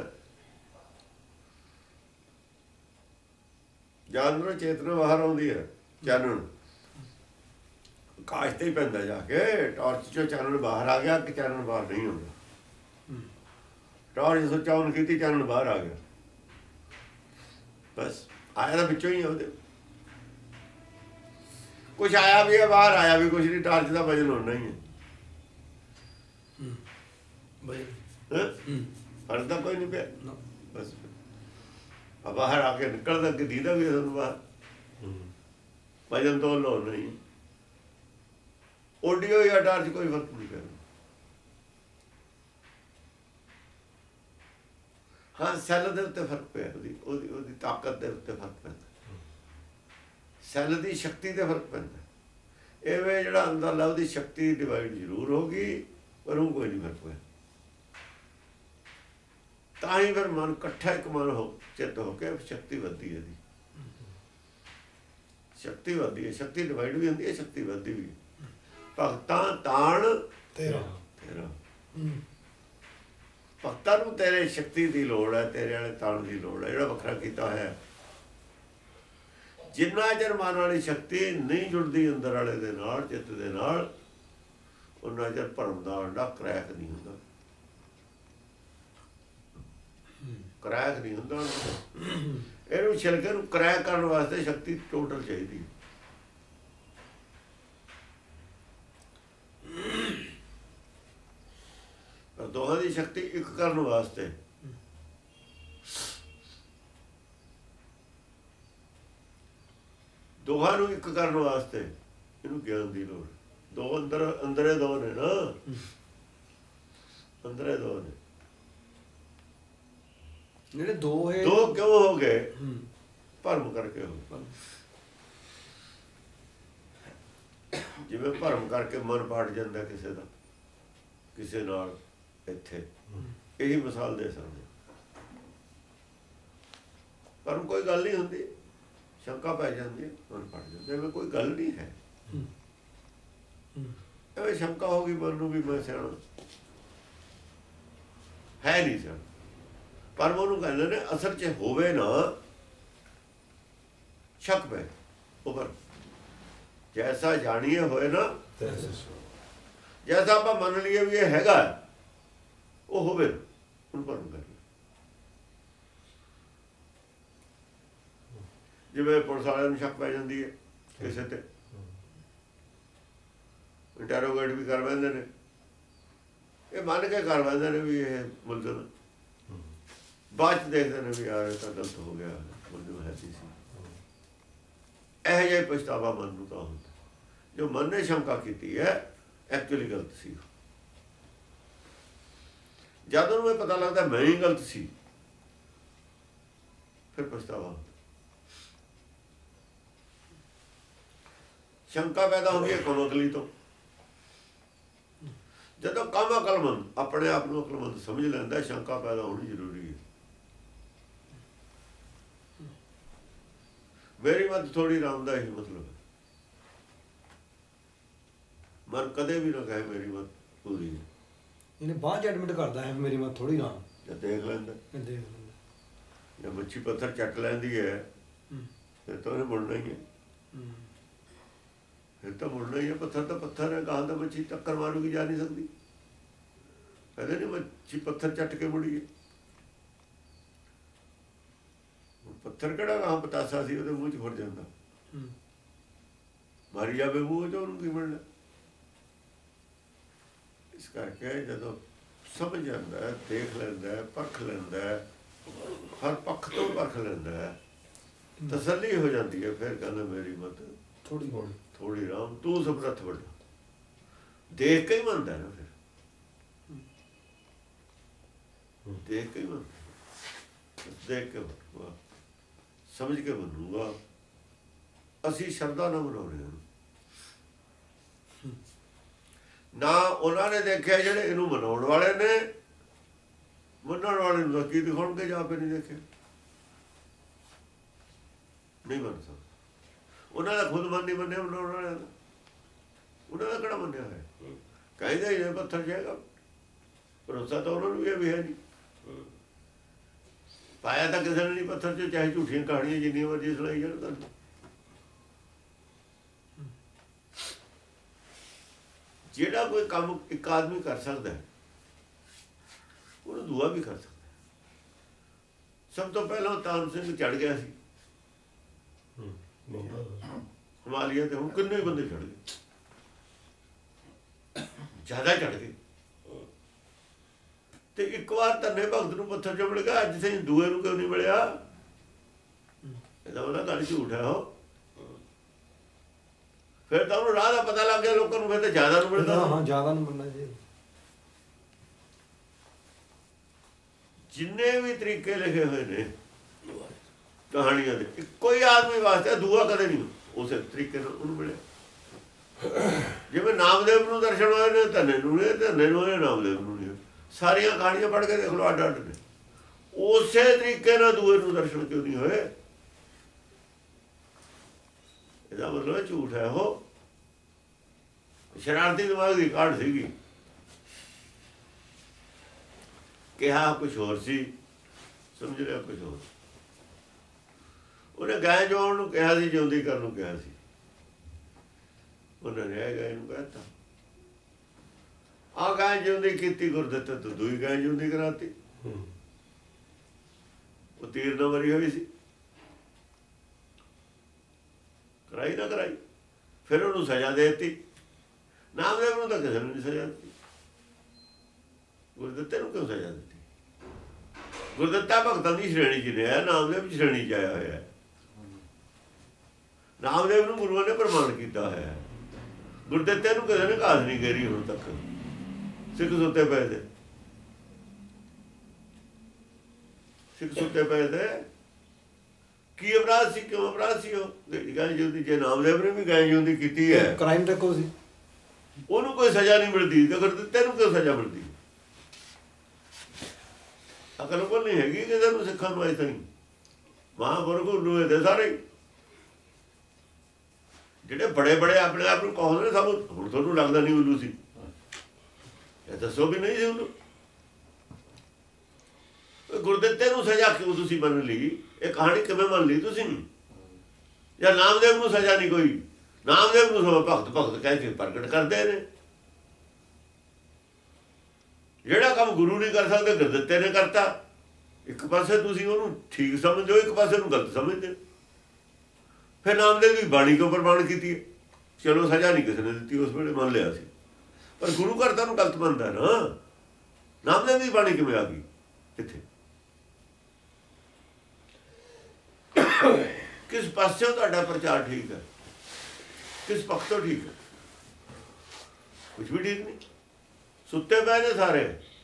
ਜਾਨਵਰ ਚੇਤਨਾ ਬਾਹਰ ਆਉਂਦੀ ਹੈ, ਚਾਨਣ ਆਕਾਸ਼ ਤੇ ਹੀ ਪੈਂਦਾ। ਜਾ ਕੇ ਟਾਰਚ ਚੋਂ ਚਾਨਣ ਬਾਹਰ ਆ ਗਿਆ, ਕਿ ਚਾਨਣ ਬਾਹਰ ਨਹੀਂ ਆਉਂਦਾ। ਟਾਰਚ ਸੋਚਾ ਉਹਨ ਕੀਤੀ, ਚਾਨਣ ਬਾਹਰ ਆ ਗਿਆ। ਬਸ ਆਇਆ ਤਾਂ ਵਿੱਚੋਂ ਹੀ ਆ ਉਹਦੇ। ਕੁਛ ਆਇਆ ਵੀ ਹੈ, ਬਾਹਰ ਆਇਆ ਵੀ ਕੁਛ ਨਹੀਂ। ਟਾਰਚ ਦਾ ਵਜਨ ਹੋਣਾ ਹੀ ਹੈ। ਫਰਕ ਤਾਂ ਕੋਈ ਨਹੀਂ ਪਿਆ। बस अब बाहर आके निकलता कि दीदा भी है बाहर भजन तो लो नहीं ऑडियो या डार कोई फर्क नहीं करना। हाँ सैल के उत्ते फर्क पिया ਉਹਦੀ ताकत के उत्ते फर्क पैंदा सैल की शक्ति ते फर्क पैंदा इवें जिहड़ा अंदरला ਉਹਦੀ शक्ति डिवाइड जरूर होगी पर ਉਹ कोई नहीं फर्क पिया ਤਾਂ ਹੀ ਫਿਰ ਮਨ ਇਕੱਠਾ ਇੱਕ ਮਨ ਹੋ ਚਿੱਤ ਹੋ ਕੇ ਸ਼ਕਤੀ ਵੱਧਦੀ ਹੈ ਦੀ ਸ਼ਕਤੀ ਵੱਧਦੀ ਹੈ ਸ਼ਕਤੀ ਡਿਵਾਈਡ ਵੀ ਹੁੰਦੀ ਹੈ ਸ਼ਕਤੀ ਵੱਧਦੀ ਵੀ ਭਗਤਾਂ ਤਾਣ ਤੇਰਾ ਤੇਰਾ ਭਗਤਾਂ ਨੂੰ ਤੇਰੇ ਸ਼ਕਤੀ ਦੀ ਲੋੜ ਹੈ ਤੇਰੇ ਵਾਲੇ ਤਾਣ ਦੀ ਲੋੜ ਹੈ ਜਿਹੜਾ ਵੱਖਰਾ ਕੀਤਾ ਹੋਇਆ ਜਿੰਨਾ ਚਿਰ ਮਨ ਵਾਲੀ ਸ਼ਕਤੀ ਨਹੀਂ ਜੁੜਦੀ ਅੰਦਰ ਵਾਲੇ ਦੇ ਨਾਲ ਚਿੱਤ ਦੇ ਨਾਲ ਉਹਨਾਂ ਚਿਰ ਭਰਮ ਦਾ ਅੰਡਾ ਕਰੈਕ ਨਹੀਂ ਹੁੰਦਾ ਕਰੈਕ ਨਹੀਂ ਹੁੰਦਾ ਇਹਨੂੰ ਛਿਲਕੇ ਨੂੰ ਕਰੈਕ ਕਰਨ ਵਾਸਤੇ ਸ਼ਕਤੀ ਟੋਟਲ ਚਾਹੀਦੀ ਪਰ ਦੋਹਾਂ ਦੀ ਸ਼ਕਤੀ ਇੱਕ ਕਰਨ ਵਾਸਤੇ ਦੋਹਾਂ ਨੂੰ ਇੱਕ ਕਰਨ ਵਾਸਤੇ ਇਹਨੂੰ ਗਿਆਨ ਦੀ ਲੋੜ ਦੋ ਅੰਦਰ ਅੰਦਰੇ ਦੋ ਨੇ ਨਾ ਅੰਦਰੇ ਦੋ ਨੇ ਜਿਹੜੇ ਦੋ ਹੈ ਦੋ ਕਿਉਂ ਹੋ ਗਏ ਭਰਮ ਕਰਕੇ ਹੋ ਜਿਵੇਂ ਭਰਮ ਕਰਕੇ ਮਨ ਪਾਟ ਜਾਂਦਾ ਕਿਸੇ ਦਾ ਕਿਸੇ ਨਾਲ ਇੱਥੇ ਇਹੀ ਮਿਸਾਲ ਦੇ ਸਕਦੇ ਪਰ ਕੋਈ ਗੱਲ ਨਹੀਂ ਹੁੰਦੀ ਸ਼ੰਕਾ ਪੈ ਜਾਂਦੀ ਹੈ ਮਨ ਪਾਟ ਜਾਂਦਾ ਐਵੇਂ ਕੋਈ ਗੱਲ ਨਹੀਂ ਹੈ ਐਵੇਂ ਸ਼ੰਕਾ ਹੋ ਗਈ ਮਨ ਨੂੰ ਵੀ ਮੈਂ ਸਿਆਣਾ ਹੈ ਨਹੀਂ ਸਿਆਣਾ ਪਰ ਉਹਨੂੰ ਕਹਿੰਦੇ ਨੇ ਅਸਲ 'ਚ ਹੋਵੇ ਨਾ ਸ਼ੱਕ ਪੈ ਉਪਰ ਜੈਸਾ ਜਾਣੀਏ ਹੋਏ ਨਾ ਜੈਸਾ ਆਪਾਂ ਮੰਨ ਲਈਏ ਵੀ ਇਹ ਹੈਗਾ ਉਹ ਹੋਵੇ ਉਹਨੂੰ ਪਰ ਕਰ ਜਿਵੇਂ ਪੁਲਿਸ ਵਾਲਿਆਂ ਨੂੰ ਸ਼ੱਕ ਪੈ ਜਾਂਦੀ ਹੈ ਕਿਸੇ ਤੇ ਇੰਟਰੋਗੇਟ ਵੀ ਕਰ ਲੈਂਦੇ ਨੇ ਇਹ ਮੰਨ ਕੇ ਕਰ ਲੈਂਦੇ ਨੇ ਵੀ ਇਹ ਮੁਲਜ਼ਮ ਬਾਅਦ ਚ ਦੇਖਦੇ ਨੇ ਵੀ ਯਾਰ ਇਹ ਤਾਂ ਗਲਤ ਹੋ ਗਿਆ ਮੈਨੂੰ ਹੈ ਸੀ ਇਹ ਜਿਹਾ ਪਛਤਾਵਾ ਮਨ ਨੂੰ ਤਾਂ ਹੁੰਦਾ ਜੋ ਮਨ ਨੇ ਸ਼ੰਕਾ ਕੀਤੀ ਹੈ ਐਕਚੁਅਲੀ ਗਲਤ ਸੀ ਜਦ ਉਹਨੂੰ ਇਹ ਪਤਾ ਲੱਗਦਾ ਮੈਂ ਹੀ ਗਲਤ ਸੀ ਫਿਰ ਪਛਤਾਵਾ ਹੁੰਦਾ ਸ਼ੰਕਾ ਪੈਦਾ ਹੁੰਦੀ ਹੈ ਕਮਕਲੀ ਤੋਂ ਜਦੋਂ ਕੰਮ ਅਕਲਮੰਦ ਆਪਣੇ ਆਪ ਨੂੰ ਅਕਲਮੰਦ ਸਮਝ ਲੈਂਦਾ ਸ਼ੰਕਾ ਪੈਦਾ ਹੋਣੀ ਜ਼ਰੂਰੀ ਹੈ ਮੇਰੀ ਮਤ ਥੋੜੀ ਰਾਮ ਦਾ ਹੀ ਮਤਲਬ ਹੈ ਮਨ ਕਦੇ ਵੀ ਨਾ ਕਹੇ ਮੇਰੀ ਮਤ ਪੂਰੀ ਹੈ ਇਹਨੇ ਬਾਅਦ ਚ ਐਡਮਿਟ ਕਰਦਾ ਹੈ ਮੇਰੀ ਮਤ ਥੋੜੀ ਰਾਮ ਜਦ ਦੇਖ ਲੈਂਦਾ ਦੇਖ ਲੈਂਦਾ ਜਦ ਮੱਛੀ ਪੱਥਰ ਚੱਟ ਲੈਂਦੀ ਹੈ ਫਿਰ ਤਾਂ ਉਹਨੇ ਮੁੜਨਾ ਹੀ ਹੈ ਫਿਰ ਤਾਂ ਮੁੜਨਾ ਹੀ ਹੈ ਪੱਥਰ ਤਾਂ ਪੱਥਰ ਹੈ ਗਾਂ ਦਾ ਮੱਛੀ ਟੱਕਰ ਮਾਰੂਗੀ ਜਾ ਨਹੀਂ ਸਕਦੀ ਕਹਿੰਦੇ ਨਹੀਂ ਮੱਛੀ ਪੱਥਰ ਚੱਟ ਕੇ ਮੁੜੀ ਹੈ ਪੱਥਰ ਕਿਹੜਾ ਗਾਂ ਪਤਾਸਾ ਸੀ ਉਹਦੇ ਮੂੰਹ 'ਚ ਫੁਰ ਜਾਂਦਾ ਮਾਰੀ ਜਾਵੇ ਮੂੰਹ 'ਚ ਉਹਨੂੰ ਕੀ ਮਿਲਣਾ ਇਸ ਕਰਕੇ ਜਦੋਂ ਸਮਝ ਜਾਂਦਾ ਦੇਖ ਲੈਂਦਾ ਪਰਖ ਲੈਂਦਾ ਹਰ ਪੱਖ ਤੋਂ ਪਰਖ ਲੈਂਦਾ ਤਸੱਲੀ ਹੋ ਜਾਂਦੀ ਹੈ ਫਿਰ ਕਹਿੰਦਾ ਮੇਰੀ ਮਤ ਥੋੜੀ ਬੋਲ ਥੋੜੀ ਰਾਮ ਤੂੰ ਸਮਰੱਥ ਵੱਡਾ ਦੇਖ ਕੇ ਹੀ ਮੰਨਦਾ ਨਾ ਫਿਰ ਦੇਖ ਕੇ ਹੀ ਮੰਨਦਾ ਦੇਖ ਕੇ ਮੰਨੂਗਾ ਸਮਝ ਕੇ ਮੰਨੂਗਾ ਅਸੀਂ ਸ਼ਰਧਾ ਨਾਲ ਮਨਾਉਂਦੇ ਹਾਂ ਨਾ ਉਹਨਾਂ ਨੇ ਦੇਖਿਆ ਜਿਹੜੇ ਇਹਨੂੰ ਮਨਾਉਣ ਵਾਲੇ ਨੇ ਮੰਨਣ ਵਾਲੇ ਨੂੰ ਕੀ ਦਿਖਾਉਣਗੇ ਜਾਂ ਆਪੇ ਨਹੀਂ ਦੇਖਿਆ ਨਹੀਂ ਮੰਨ ਸਕਦਾ ਉਹਨਾਂ ਦਾ ਖੁਦ ਮਨ ਨਹੀਂ ਮੰਨਿਆ ਮਨਾਉਣ ਵਾਲਿਆਂ ਦਾ ਉਹਨਾਂ ਦਾ ਕਿਹੜਾ ਮੰਨਿਆ ਹੈ ਕਹਿੰਦੇ ਇਹ ਪੱਥਰ ਜਾਏਗਾ ਭਰੋਸਾ ਤਾਂ ਉਹਨਾਂ ਨੂੰ ਵੀ ਵੀ ਹੈ ਨਹੀਂ ਪਾਇਆ ਤਾਂ ਕਿਸੇ ਨੇ ਨਹੀਂ ਪੱਥਰ 'ਚ ਚਾਹੇ ਝੂਠੀਆਂ ਕਹਾਣੀਆਂ ਜਿੰਨੀਆਂ ਮਰਜ਼ੀ ਸੁਣਾਈ ਜਾਣ ਤੁਹਾਨੂੰ ਜਿਹੜਾ ਕੋਈ ਕੰਮ ਇੱਕ ਆਦਮੀ ਕਰ ਸਕਦਾ ਉਹਨੂੰ ਦੂਆ ਵੀ ਕਰ ਸਕਦਾ ਸਭ ਤੋਂ ਪਹਿਲਾਂ ਤਾਨ ਸਿੰਘ ਚੜ ਗਿਆ ਸੀ ਹਿਮਾਲਿਆ ਤੇ ਹੁਣ ਕਿੰਨੇ ਬੰਦੇ ਚੜ ਗਏ ਜ਼ਿਆਦਾ ਚੜ ਗਏ ਤੇ ਇੱਕ ਵਾਰ ਧੰਨੇ ਭਗਤ ਨੂੰ ਪੱਥਰ ਚੋਂ ਮਿਲ ਗਿਆ, ਅੱਜ ਸੇ ਦੂਏ ਨੂੰ ਕਿਉਂ ਨਹੀਂ ਮਿਲਿਆ? ਇਹਦਾ ਉਹਦਾ ਗੱਲ ਝੂਠ ਹੈ। ਉਹ ਫਿਰ ਤਾਂ ਉਹਨੂੰ ਰਾਹ ਦਾ ਪਤਾ ਲੱਗ ਗਿਆ ਲੋਕਾਂ ਨੂੰ, ਫਿਰ ਤਾਂ ਜ਼ਿਆਦਾ ਨੂੰ ਮਿਲਦਾ। ਹਾਂ ਜ਼ਿਆਦਾ ਨੂੰ ਮਿਲਣਾ ਜੀ। ਜਿੰਨੇ ਵੀ ਤਰੀਕੇ ਲਿਖੇ ਹੋਏ ਨੇ ਕਹਾਣੀਆਂ ਦੇ, ਇੱਕੋ ਹੀ ਆਦਮੀ ਵਾਸਤੇ, ਦੂਆ ਕਦੇ ਨਹੀਂ ਉਸੇ ਤਰੀਕੇ ਨਾਲ ਉਹਨੂੰ ਮਿਲਿਆ। ਜਿਵੇਂ ਨਾਮਦੇਵ ਨੂੰ ਦਰਸ਼ਨ ਹੋਏ ਨੇ ਧੰਨੇ ਨੂੰ ਨੇ, ਧੰਨੇ ਨੂੰ ਹੋਏ ਨਾਮਦੇਵ ਨੂੰ ਨਹੀਂ। ਸਾਰੀਆਂ ਕਹਾਣੀਆਂ ਪੜ੍ਹ ਕੇ ਦੇਖ ਲਓ, ਅੱਡ ਅੱਡ ਨੇ। ਉਸੇ ਤਰੀਕੇ ਨਾਲ ਦੂਏ ਨੂੰ ਦਰਸ਼ਨ ਕਿਉਂ ਨਹੀਂ ਹੋਏ? ਇਹਦਾ ਮਤਲਬ ਝੂਠ ਹੈ। ਉਹ ਸ਼ਰਾਰਤੀ ਦਿਮਾਗ ਦੀ ਕਾਢ ਸੀਗੀ। ਕਿਹਾ ਕੁਛ ਹੋਰ ਸੀ, ਸਮਝ ਲਿਆ ਕੁਛ ਹੋਰ। ਉਹਨੇ ਗਾਇ ਜੋੜਨ ਨੂੰ ਕਿਹਾ ਸੀ, ਜਿਉਂਦੀ ਕਰਨ ਨੂੰ ਕਿਹਾ ਸੀ। ਉਹਨੇ ਰਹਿ ਗਾਇ ਨੂੰ ਕਹਿਤਾ, ਆ ਗਾਇ ਜਿਉਂਦੀ ਕੀਤੀ ਗੁਰਦਿੱਤ, ਤੂੰ ਦੂਈ ਗਾਇ ਜਿਉਂਦੀ ਕਰਾਤੀ। ਉਹ ਤੀਰ ਨਾ ਮਰੀ ਹੋਈ ਸੀ, ਕਰਾਈ ਨਾ ਕਰਾਈ। ਫਿਰ ਉਹਨੂੰ ਸਜ਼ਾ ਦੇ ਦਿੱਤੀ। ਨਾਮਦੇਵ ਨੂੰ ਤਾਂ ਕਿਸੇ ਨੂੰ ਨਹੀਂ ਸਜ਼ਾ ਦਿੱਤੀ, ਗੁਰਦਿੱਤੇ ਨੂੰ ਕਿਉਂ ਸਜ਼ਾ ਦਿੱਤੀ? ਗੁਰਦਿੱਤਾ ਭਗਤਾਂ ਦੀ ਸ਼੍ਰੇਣੀ 'ਚ ਰਿਹਾ, ਨਾਮਦੇਵ ਸ਼੍ਰੇਣੀ 'ਚ ਆਇਆ ਹੋਇਆ। ਨਾਮਦੇਵ ਨੂੰ ਗੁਰੂਆਂ ਨੇ ਪ੍ਰਮਾਣ ਕੀਤਾ ਹੋਇਆ। ਗੁਰਦਿੱਤੇ ਨੂੰ ਕਿਸੇ ਨੇ ਘਾਸ ਨਹੀਂ ਘੇਰੀ ਹੁਣ ਤੱਕ। ਸਿੱਖ ਸੁੱਤੇ ਪਏ ਦੇ, ਸਿੱਖ ਸੁੱਤੇ ਪਏ ਦੇ। ਕੀ ਅਪਰਾਧ ਸੀ? ਕਿਉਂ ਅਪਰਾਧ ਸੀ? ਉਹ ਗਾਇ ਜਿਉਂਦੀ, ਜੇ ਨਾਮਦੇਵ ਨੇ ਵੀ ਗਾਇ ਜਿਉਂਦੀ ਕੀਤੀ ਹੈ, ਕ੍ਰਾਈਮ ਤਾਂ ਕੋਈ ਸੀ, ਉਹਨੂੰ ਕੋਈ ਸਜ਼ਾ ਨਹੀਂ ਮਿਲਦੀ, ਤੇ ਗੁਰਦਿੱਤੇ ਨੂੰ ਕਿਉਂ ਸਜ਼ਾ ਮਿਲਦੀ? ਅਕਲ ਕੋਲ ਨਹੀਂ ਹੈਗੀ ਕਿਸੇ ਨੂੰ, ਸਿੱਖਾਂ ਨੂੰ। ਅਜੇ ਨਹੀਂ ਮਹਾਂਪੁਰਖ ਉੱਲੂ ਇਹਦੇ ਸਾਰੇ ਜਿਹੜੇ ਬੜੇ ਬੜੇ ਆਪਣੇ ਆਪ ਨੂੰ ਕਹਾਉਂਦੇ ਨੇ, ਸਭ ਹੁਣ ਤੁਹਾਨੂੰ ਲੱਗਦਾ ਨਹੀਂ ਉੱਲੂ ਸੀ। ਇਹ ਦੱਸੋ ਵੀ ਨਹੀਂ ਸੀ ਉੱਲੂ। ਗੁਰਦਿੱਤੇ ਨੂੰ ਸਜ਼ਾ ਕਿਉਂ ਤੁਸੀਂ ਮੰਨ ਲਈ? ਇਹ ਕਹਾਣੀ ਕਿਵੇਂ ਮੰਨ ਲਈ ਤੁਸੀਂ? ਜਾਂ ਨਾਮਦੇਵ ਨੂੰ ਸਜ਼ਾ ਨਹੀਂ ਕੋਈ? ਨਾਮਦੇਵ ਨੂੰ ਸਭ ਭਗਤ ਭਗਤ ਕਹਿ ਕੇ ਪ੍ਰਗਟ ਕਰਦੇ ਨੇ। ਜਿਹੜਾ ਕੰਮ ਗੁਰੂ ਨਹੀਂ ਕਰ ਸਕਦੇ, ਗੁਰਦਿੱਤੇ ਨੇ ਕਰਤਾ। ਇੱਕ ਪਾਸੇ ਤੁਸੀਂ ਉਹਨੂੰ ਠੀਕ ਸਮਝਦੇ, ਇੱਕ ਪਾਸੇ ਨੂੰ ਗਲਤ ਸਮਝਦੇ। ਫਿਰ ਨਾਮਦੇਵ ਦੀ ਬਾਣੀ ਕਿਉਂ ਪ੍ਰਮਾਣ ਕੀਤੀ ਹੈ? ਚਲੋ ਸਜ਼ਾ ਨਹੀਂ ਕਿਸੇ ਨੇ ਦਿੱਤੀ, ਉਸ ਵੇਲੇ ਮੰਨ ਲਿਆ ਸੀ, ਪਰ ਗੁਰੂ ਘਰ ਤਾਂ ਉਹਨੂੰ ਗਲਤ ਮੰਨਦਾ ਨਾ। ਨਾਮਦੇਵ ਦੀ ਬਾਣੀ ਕਿਵੇਂ ਆ ਗਈ ਇੱਥੇ? ਕਿਸ ਪਾਸਿਓਂ ਤੁਹਾਡਾ ਪ੍ਰਚਾਰ ਠੀਕ ਹੈ? ਕਿਸ ਪੱਖ ਤੋਂ ਠੀਕ ਹੈ? ਕੁਝ ਵੀ ਠੀਕ ਨਹੀਂ। ਸੁੱਤੇ ਪਏ ਨੇ ਸਾਰੇ।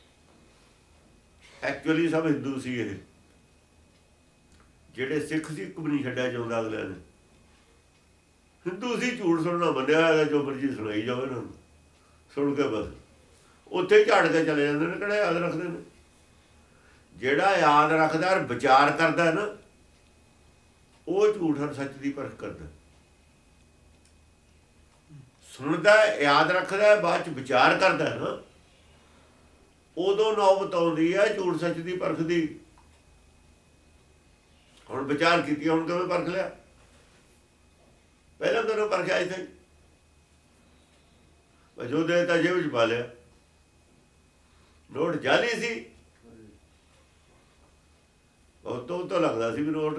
ਐਕਚੁਅਲੀ ਸਭ ਹਿੰਦੂ ਸੀ। ਇਹ ਜਿਹੜੇ ਸਿੱਖ ਸੀ, ਇੱਕ ਵੀ ਨਹੀਂ ਛੱਡਿਆ ਚਾਹੁੰਦਾ ਅਗਲਿਆਂ ਨੇ। ਹਿੰਦੂ ਸੀ, ਝੂਠ ਸੁਣਨਾ ਮੰਨਿਆ ਹੋਇਆ, ਜੋ ਮਰਜ਼ੀ ਸੁਣਾਈ ਜਾਓ ਇਹਨਾਂ ਨੂੰ, ਸੁਣ ਕੇ ਬਸ ਉੱਥੇ ਝਾੜ ਕੇ ਚਲੇ ਜਾਂਦੇ ਨੇ। ਕਿਹੜਾ ਯਾਦ ਰੱਖਦੇ ਨੇ? ਜਿਹੜਾ ਯਾਦ ਰੱਖਦਾ ਔਰ ਵਿਚਾਰ ਕਰਦਾ ਨਾ, ਉਹ ਝੂਠ ਔਰ ਸੱਚ ਦੀ ਪਰਖ ਕਰਦਾ। ਸੁਣਦਾ, ਯਾਦ ਰੱਖਦਾ, ਬਾਅਦ ਚ ਵਿਚਾਰ ਕਰਦਾ ਨਾ, ਉਦੋਂ ਨੌਬਤ ਆਉਂਦੀ ਹੈ ਝੂਠ ਸੱਚ ਦੀ ਪਰਖ ਦੀ। ਹੁਣ ਵਿਚਾਰ ਕੀਤੀ, ਹੁਣ ਕਿਵੇਂ ਪਰਖ ਲਿਆ? ਪਹਿਲਾਂ ਕਿਵੇਂ ਪਰਖਿਆ? ਇੱਥੇ ਜੋ ਦੇਤਾ ਜੇਬ ਵਿੱਚ ਪਾ ਲਿਆ। ਨੋਟ ਜਾਲੀ ਸੀ, ਉਹ ਤੋਂ ਤਾਂ ਲੱਗਦਾ ਸੀ ਵੀ ਨੋਟ।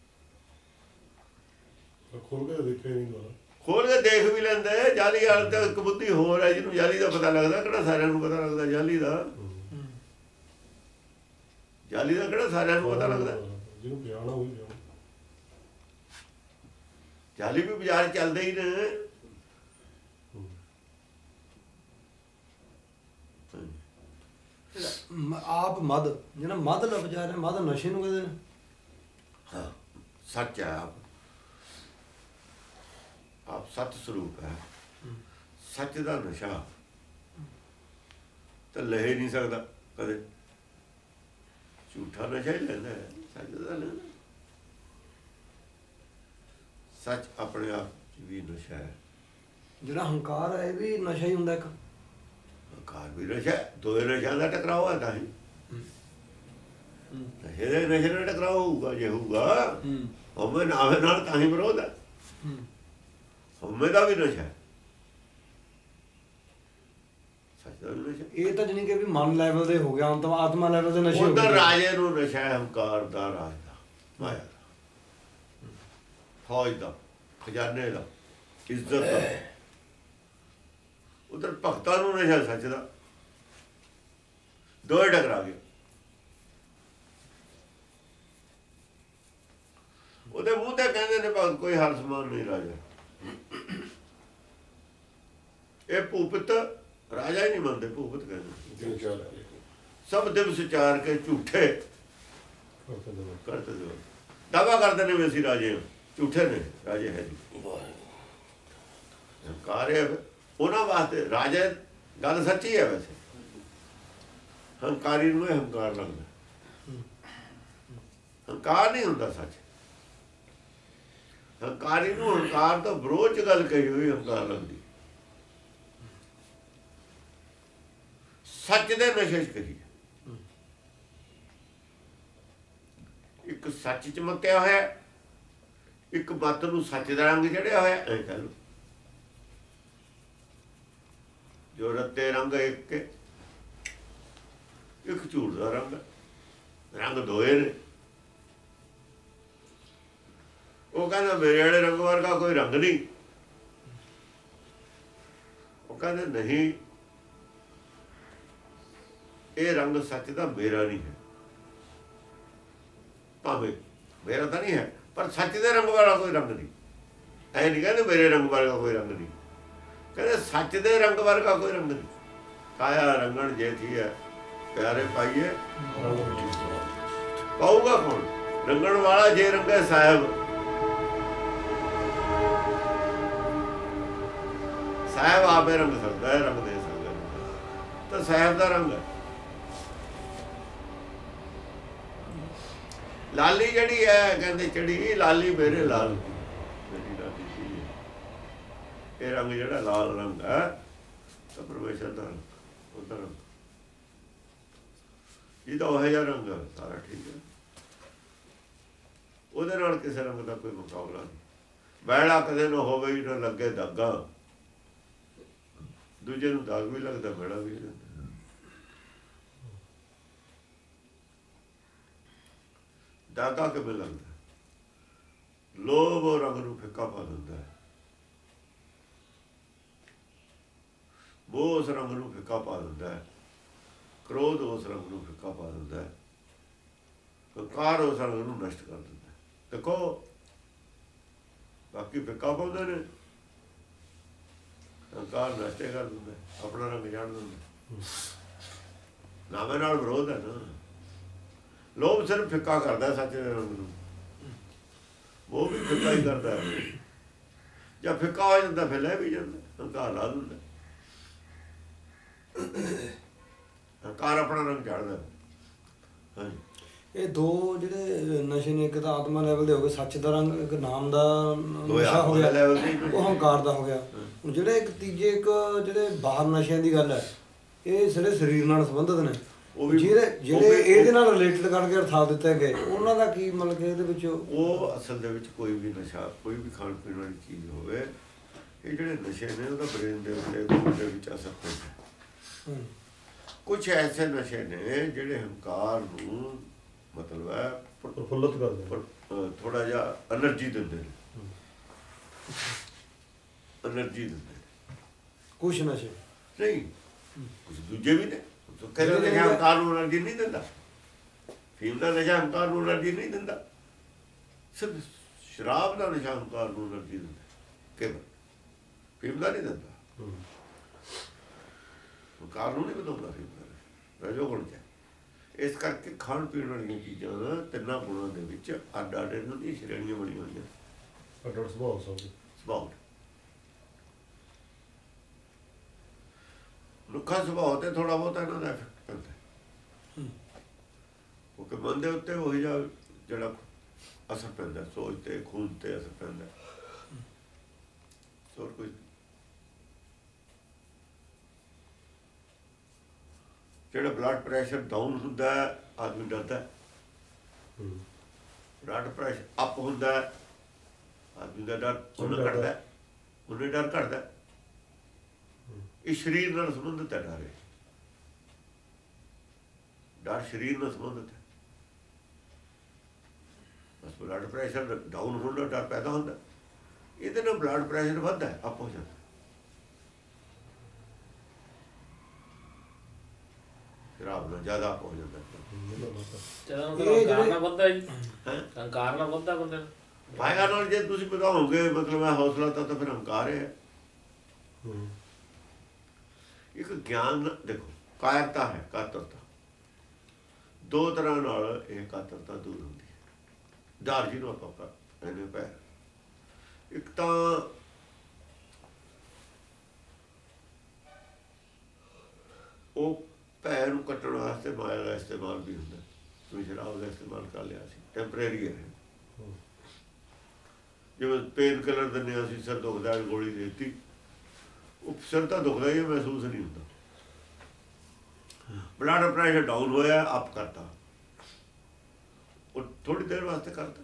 ਖੋਲ ਕੇ ਦੇਖਿਆ ਨਹੀਂ ਦੁਬਾਰਾ। ਖੋਲ ਕੇ ਦੇਖ ਵੀ ਲੈਂਦੇ। ਜਾਲੀ ਵਾਲੇ ਤਾਂ ਇੱਕ ਬੁੱਧੀ ਹੋਰ ਹੈ, ਜਿਹਨੂੰ ਜਾਲੀ ਦਾ ਪਤਾ ਲੱਗਦਾ। ਕਿਹੜਾ ਸਾਰਿਆਂ ਨੂੰ ਪਤਾ ਲੱਗਦਾ ਜਾਲੀ ਦਾ? ਜਾਲੀ ਦਾ ਕਿਹੜਾ ਸਾਰਿਆਂ ਨੂੰ ਪਤਾ ਲੱਗਦਾ? ਜਿਹਨੂੰ ਗਿਆਨ ਹੋਈ ਜਾਣ। ਜਾਲੀ ਵੀ ਬਾਜ਼ਾਰ ਚੱਲਦੇ ਹੀ ਨੇ। ਆਪ ਮਦ, ਜਿਹੜਾ ਮਦ ਲੱਭ ਜਾ ਰਿਹਾ, ਮਦ ਨਸ਼ੇ ਨੂੰ ਕਹਿੰਦੇ ਨੇ। ਹਾਂ, ਸੱਚ ਹੈ। ਆਪ ਆਪ ਸੱਚ ਸਰੂਪ ਹੈ। ਸੱਚ ਦਾ ਨਸ਼ਾ ਤਾਂ ਲੈ ਹੀ ਨਹੀਂ ਸਕਦਾ ਕਦੇ। ਝੂਠਾ ਨਸ਼ਾ ਹੀ ਲੈਂਦਾ ਹੈ, ਸੱਚ ਦਾ ਲੈਂਦਾ। ਸੱਚ ਆਪਣੇ ਆਪ ਚ ਵੀ ਨਸ਼ਾ ਹੈ। ਜਿਹੜਾ ਹੰਕਾਰ ਹੈ, ਇਹ ਵੀ ਨਸ਼ਾ ਹੀ ਹੁੰਦਾ ਇੱਕ। ਹੰਕਾਰ ਵੀ ਨਸ਼ਾ, ਦੋਏ ਨਸ਼ਿਆਂ ਦਾ ਟਕਰਾਓ ਹੈ। ਤਾਂ ਹੀ ਨਸ਼ੇ ਦੇ ਨਸ਼ੇ ਨਾਲ ਟਕਰਾਓ ਹੋਊਗਾ। ਜੇ ਹੋਊਗਾ ਹਉਮੈ ਨਾਵੇਂ ਨਾਲ, ਤਾਂ ਹੀ ਵਿਰੋਧ ਹੈ। ਹਉਮੈ ਦਾ ਵੀ ਨਸ਼ਾ ਹੈ, ਸੱਚ ਦਾ ਵੀ ਨਸ਼ਾ। ਇਹ ਤਾਂ ਜਾਣੀ ਕਿ ਵੀ ਮਨ ਲੈਵਲ ਦੇ ਹੋ ਗਿਆ, ਅੰਤਮ ਆਤਮਾ ਲੈਵਲ ਦੇ ਨਸ਼ੇ ਹੋ ਉਧਰ ਗਏ। ਰਾਜੇ ਨੂੰ ਨਸ਼ਾ ਹੈ ਹੰਕਾਰ ਦਾ, ਰਾਜ ਦਾ, ਮਾਇਆ ਦਾ, ਫੌਜ ਦਾ, ਖਜ਼ਾਨੇ ਦਾ, ਇੱਜ਼ਤ ਦਾ। ਉਧਰ ਭਗਤਾਂ ਨੂੰ ਨਸ਼ਾ ਸੱਚ ਦਾ। ਦੋਏ ਟਕਰਾ ਗਏ। ਉਹਦੇ ਮੂੰਹ ਤੇ ਕਹਿੰਦੇ ਨੇ ਭਗਤ ਕੋਈ ਹਰ ਸਮਾਨ ਨਹੀਂ ਰਾਜਾ। ਇਹ ਭੂਪਤ ਰਾਜਾ ਹੀ ਨਹੀਂ ਮੰਨਦੇ, ਭੂਪਤ ਕਹਿੰਦੇ ਸਭ ਦਿਵਸ ਚਾਰ ਕੇ ਝੂਠੇ ਕਰਦੇ ਦਿਓ, ਦਾਵਾ ਕਰਦੇ ਨੇ ਵੀ ਅਸੀਂ ਰਾਜੇ ਹਾਂ, ਝੂਠੇ ਨੇ, ਰਾਜੇ ਹੈ ਜੀ। ਹੰਕਾਰ ਹੈ ਉਹਨਾਂ ਵਾਸਤੇ ਰਾਜਾ, ਗੱਲ ਸੱਚੀ ਹੈ ਵੈਸੇ, ਹੰਕਾਰੀ ਨੂੰ ਇਹ ਹੰਕਾਰ ਲੱਗਦਾ, ਹੰਕਾਰ ਨਹੀਂ ਹੁੰਦਾ ਸੱਚ। ਹੰਕਾਰੀ ਨੂੰ ਹੰਕਾਰ ਤੋਂ ਵਿਰੋਧ ਚ ਗੱਲ ਕਹੀ ਹੋਈ ਹੰਕਾਰ ਲੱਗਦੀ, ਸੱਚ ਦੇ ਨਸ਼ੇ ਚ ਕਰੀ। ਇੱਕ ਸੱਚ ਚਮਕਿਆ ਹੋਇਆ, ਇੱਕ ਮੱਤ ਨੂੰ ਸੱਚ ਦਾ ਰੰਗ ਚੜਿਆ ਹੋਇਆ, ਐ ਕਹਿ ਲਓ। ਜੋ ਰੱਤੇ ਰੰਗ ਇੱਕ, ਇੱਕ ਝੂਠ ਦਾ ਰੰਗ, ਰੰਗ ਦੋਏ ਨੇ। ਉਹ ਕਹਿੰਦਾ ਮੇਰੇ ਵਾਲੇ ਰੰਗ ਵਰਗਾ ਕੋਈ ਰੰਗ ਨਹੀਂ। ਉਹ ਕਹਿੰਦੇ ਨਹੀਂ, ਇਹ ਰੰਗ ਸੱਚ ਦਾ ਮੇਰਾ ਨਹੀਂ ਹੈ, ਭਾਵੇਂ ਮੇਰਾ ਤਾਂ ਨਹੀਂ ਹੈ, ਪਰ ਸੱਚ ਦੇ ਰੰਗ ਵਾਲਾ ਕੋਈ ਰੰਗ ਨਹੀਂ। ਐ ਨਹੀਂ ਕਹਿੰਦੇ ਮੇਰੇ ਰੰਗ ਵਰਗਾ ਕੋਈ ਰੰਗ ਨਹੀਂ, ਕਹਿੰਦੇ ਸੱਚ ਦੇ ਰੰਗ ਵਰਗਾ ਕੋਈ ਰੰਗ ਨਹੀਂ। ਕਾਇਆ ਰੰਗਣ ਜੇ ਥੀ ਹੈ ਪਿਆਰੇ ਪਾਈਏ, ਕਹੂਗਾ ਕੌਣ? ਰੰਗਣ ਵਾਲਾ ਜੇ ਰੰਗੇ ਸਾਹਿਬ, ਸਾਹਿਬ ਆਪੇ ਰੰਗ ਸਕਦਾ ਹੈ, ਰੰਗ ਦੇ ਸਕਦਾ ਤਾਂ ਸਾਹਿਬ ਦਾ ਰੰਗ ਹੈ। ਲਾਲੀ ਜਿਹੜੀ ਹੈ ਕਹਿੰਦੇ ਚੜੀ ਲਾਲੀ ਮੇਰੇ ਲਾਲ, ਮੇਰੀ ਲਾਲੀ ਸੀ। ਇਹ ਰੰਗ ਜਿਹੜਾ ਲਾਲ ਰੰਗ ਹੈ ਤਾਂ ਪਰਮੇਸ਼ਰ ਦਾ ਰੰਗ, ਉਹਦਾ ਰੰਗ, ਇਹਦਾ ਉਹ ਜਿਹਾ ਰੰਗ ਹੈ, ਸਾਰਾ ਠੀਕ ਹੈ। ਉਹਦੇ ਨਾਲ ਕਿਸੇ ਰੰਗ ਦਾ ਕੋਈ ਮੁਕਾਬਲਾ ਨਹੀਂ। ਬੈੜਾ ਕਦੇ ਨਾ ਹੋਵੇ ਹੀ ਨਾ ਲੱਗੇ ਦਾਗਾ, ਦੂਜੇ ਨੂੰ ਦਾਗ ਵੀ ਲੱਗਦਾ, ਬੈੜਾ ਵੀ ਲੱਗਦਾ। ਦਾਗਾ ਕਿਵੇਂ ਲੱਗਦਾ? ਲੋਭ ਉਹ ਰੰਗ ਨੂੰ ਫਿੱਕਾ ਪਾ ਦਿੰਦਾ ਹੈ, ਮੋਹ ਉਸ ਰੰਗ ਨੂੰ ਫਿੱਕਾ ਪਾ ਦਿੰਦਾ ਹੈ, ਕ੍ਰੋਧ ਉਸ ਰੰਗ ਨੂੰ ਫਿੱਕਾ ਪਾ ਦਿੰਦਾ ਹੈ, ਹੰਕਾਰ ਉਸ ਰੰਗ ਨੂੰ ਨਸ਼ਟ ਕਰ ਦਿੰਦਾ ਹੈ। ਦੇਖੋ ਬਾਕੀ ਫਿੱਕਾ ਪਾਉਂਦੇ ਨੇ, ਹੰਕਾਰ ਨਸ਼ਟ ਕਰ ਦਿੰਦਾ, ਆਪਣਾ ਰੰਗ ਜਾਣ ਦਿੰਦਾ। ਨਾਵੇਂ ਨਾਲ ਵਿਰੋਧ ਹੈ ਨਾ। ਲੋਭ ਸਿਰਫ ਫਿੱਕਾ ਕਰਦਾ ਸੱਚ ਦੇ ਰੰਗ ਨੂੰ, ਉਹ ਵੀ ਫਿੱਕਾ ਹੀ ਕਰਦਾ। ਜਦ ਫਿੱਕਾ ਹੋ ਜਾਂਦਾ ਫਿਰ ਲੈ ਵੀ ਜਾਂਦਾ, ਹੰਕਾਰ ਲਾ ਦਿੰਦਾ। ਹੰਕਾਰ ਆਪਣਾ ਰੰਗ ਝਾੜਦਾ। ਹਾਂਜੀ, ਇਹ ਦੋ ਜਿਹੜੇ ਨਸ਼ੇ ਨੇ, ਇੱਕ ਤਾਂ ਆਤਮਾ ਲੈਵਲ ਦੇ ਹੋ ਗਏ, ਸੱਚ ਦਾ ਰੰਗ, ਇੱਕ ਨਾਮ ਦਾ ਨਸ਼ਾ ਹੋ ਗਿਆ, ਉਹ ਹੰਕਾਰ ਦਾ ਹੋ ਗਿਆ। ਹੁਣ ਜਿਹੜੇ ਇੱਕ ਤੀਜੇ ਇੱਕ ਜਿਹੜੇ ਬਾਹਰ ਨਸ਼ਿਆਂ ਦੀ ਗੱਲ ਹੈ, ਇਹ ਸਾਰੇ ਸਰੀਰ ਨਾਲ ਸੰਬੰਧਿਤ ਨੇ। ਜਿਹੜੇ ਜਿਹੜੇ ਇਹਦੇ ਨਾਲ ਰਿਲੇਟਡ ਕਰਕੇ ਅਰਥਾਤ ਦਿੱਤੇ ਗਏ, ਉਹਨਾਂ ਦਾ ਕੀ ਮਤਲਬ ਕਿ ਇਹਦੇ ਵਿੱਚ? ਉਹ ਅਸਲ ਦੇ ਵਿੱਚ ਕੋਈ ਵੀ ਨਸ਼ਾ, ਕੋਈ ਵੀ ਖਾਣ ਪੀਣ ਵਾਲੀ ਚੀਜ਼ ਹੋਵੇ, ਇਹ ਜਿਹੜੇ ਨਸ਼ੇ ਨੇ ਉਹਦਾ ਬ੍ਰੇਨ ਦੇ ਉੱਤੇ ਦੇ ਵਿੱਚ ਅਸਰ ਪੈਂਦਾ। ਕੁਛ ਐਸੇ ਨਸ਼ੇ ਨੇ ਜਿਹੜੇ ਹੰਕਾਰ ਨੂੰ ਮਤਲਬ ਹੈ ਪ੍ਰਫੁੱਲਤ ਕਰਦੇ, ਥੋੜਾ ਜਿਹਾ ਐਨਰਜੀ ਦਿੰਦੇ ਨੇ, ਐਨਰਜੀ ਦਿੰਦੇ ਨੇ। ਕੁਛ ਨਸ਼ੇ ਨਹੀਂ, ਕੁਛ ਦੂਜੇ ਵੀ ਨੇ। ਕਹਿੰਦੇ ਨਸ਼ਾ ਹੰਕਾਰ ਨੂੰ ਐਨਰਜੀ ਨਹੀਂ ਦਿੰਦਾ, ਫੀਮ ਦਾ ਨਸ਼ਾ ਹੰਕਾਰ ਨੂੰ ਐਨਰਜੀ ਨਹੀਂ ਦਿੰਦਾ, ਸਿਰਫ ਸ਼ਰਾਬ ਦਾ ਨਸ਼ਾ ਹੰਕਾਰ ਨੂੰ ਐਨਰਜੀ ਦਿੰਦਾ, ਕੇਵਲ ਫੀਮ ਦਾ ਨਹੀਂ ਦਿੰਦਾ। ਹੰਕਾਰ ਨੂੰ ਨਹੀਂ ਵਧਾਉਂਦਾ ਫੀਮ ਦਾ, ਰਜੋ ਗੁਣ ਚ। ਇਸ ਕਰਕੇ ਖਾਣ ਪੀਣ ਵਾਲੀਆਂ ਚੀਜ਼ਾਂ ਨਾ ਤਿੰਨਾਂ ਗੁਣਾਂ ਦੇ ਵਿੱਚ ਅੱਡ ਅੱਡ ਇਹਨਾਂ ਦੀਆਂ ਸ਼੍ਰੇਣੀਆਂ ਬਣੀਆਂ ਹੋਈਆਂ, ਅੱਡ ਅੱਡ ਸੁਭਾਅ ਸਭ ਸੁਭਾਅ। ਰੁੱਖਾ ਸੁਭਾਅ ਤੇ ਥੋੜ੍ਹਾ ਬਹੁਤਾ ਇਹਨਾਂ ਦਾ ਇਫੈਕਟ ਪੈਂਦਾ, ਕਿਉਂਕਿ ਮਨ ਦੇ ਉੱਤੇ ਉਹੀ ਜਿਹਾ ਜਿਹੜਾ ਅਸਰ ਪੈਂਦਾ, ਸੋਚ ਤੇ ਖੂਨ ਤੇ ਅਸਰ ਪੈਂਦਾ, ਹੋਰ ਕੋਈ। ਜਿਹੜਾ ਬਲੱਡ ਪ੍ਰੈਸ਼ਰ ਡਾਊਨ ਹੁੰਦਾ ਆਦਮੀ ਡਰਦਾ, ਬਲੱਡ ਪ੍ਰੈਸ਼ਰ ਅਪ ਹੁੰਦਾ ਆਦਮੀ ਦਾ ਡਰ ਉਹਨਾਂ ਘਟਦਾ, ਉਹਨੇ ਡਰ ਘਟਦਾ। ਇਹ ਸਰੀਰ ਨਾਲ ਸੰਬੰਧਿਤ ਹੈ ਡਰ, ਡਰ ਸਰੀਰ ਨਾਲ ਸੰਬੰਧਿਤ ਹੈ। ਬਸ ਬਲੱਡ ਪ੍ਰੈਸ਼ਰ ਡਾਊਨ ਹੋਣ ਦਾ ਡਰ ਪੈਦਾ ਹੁੰਦਾ, ਇਹਦੇ ਨਾਲ ਬਲੱਡ ਪ੍ਰੈਸ਼ਰ ਵੱਧਦਾ, ਅਪ ਹੋ ਜਾਂਦਾ। ਸ਼ਰਾਬ ਨਾਲ ਜ਼ਿਆਦਾ ਹੋ ਜਾਂਦਾ ਇਹ ਜਿਹੜੇ ਨਾ ਵੱਧਦਾ ਜੀ ਹੈ। ਹੰਕਾਰ ਨਾਲ ਵੱਧਦਾ ਬੰਦੇ ਨੂੰ ਮਾਇਆ ਨਾਲ ਜੇ ਤੁਸੀਂ ਵਧਾਓਗੇ ਮਤਲਬ ਹੈ ਹੌਸਲਾ ਤਾਂ ਤਾਂ ਫਿਰ ਹੰਕਾਰ ਹੈ। ਇੱਕ ਗਿਆਨ ਦੇਖੋ ਕਾਇਰਤਾ ਹੈ, ਕਾਤਰਤਾ ਦੋ ਤਰ੍ਹਾਂ ਨਾਲ ਇਹ ਕਾਤਰਤਾ ਦੂਰ ਹੁੰਦੀ ਹੈ। ਡਰ ਜਿਹਨੂੰ ਆਪਾਂ ਕਹਿੰਦੇ ਪੈ ਇੱਕ ਤਾਂ ਉਹ ਭੈ ਨੂੰ ਕੱਟਣ ਵਾਸਤੇ ਮਾਇਆ ਦਾ ਇਸਤੇਮਾਲ ਵੀ ਹੁੰਦਾ। ਤੁਸੀਂ ਸ਼ਰਾਬ ਦਾ ਇਸਤੇਮਾਲ ਕਰ ਲਿਆ ਸੀ, ਟੈਂਪਰੇਰੀ ਹੈ। ਜਿਵੇਂ ਪੇਨ ਕਿਲਰ ਦਿੰਦੇ ਹਾਂ ਅਸੀਂ, ਸਿਰ ਦੁਖਦਾ ਗੋਲੀ ਦੇ ਦਿੱਤੀ, ਉਹ ਸਿਰ ਤਾਂ ਦੁਖਦਾ ਹੀ ਮਹਿਸੂਸ ਨਹੀਂ ਹੁੰਦਾ। ਬਲੱਡ ਪ੍ਰੈਸ਼ਰ ਡਾਊਨ ਹੋਇਆ, ਅਪ ਕਰਤਾ, ਉਹ ਥੋੜੀ ਦੇਰ ਵਾਸਤੇ ਕਰਦਾ।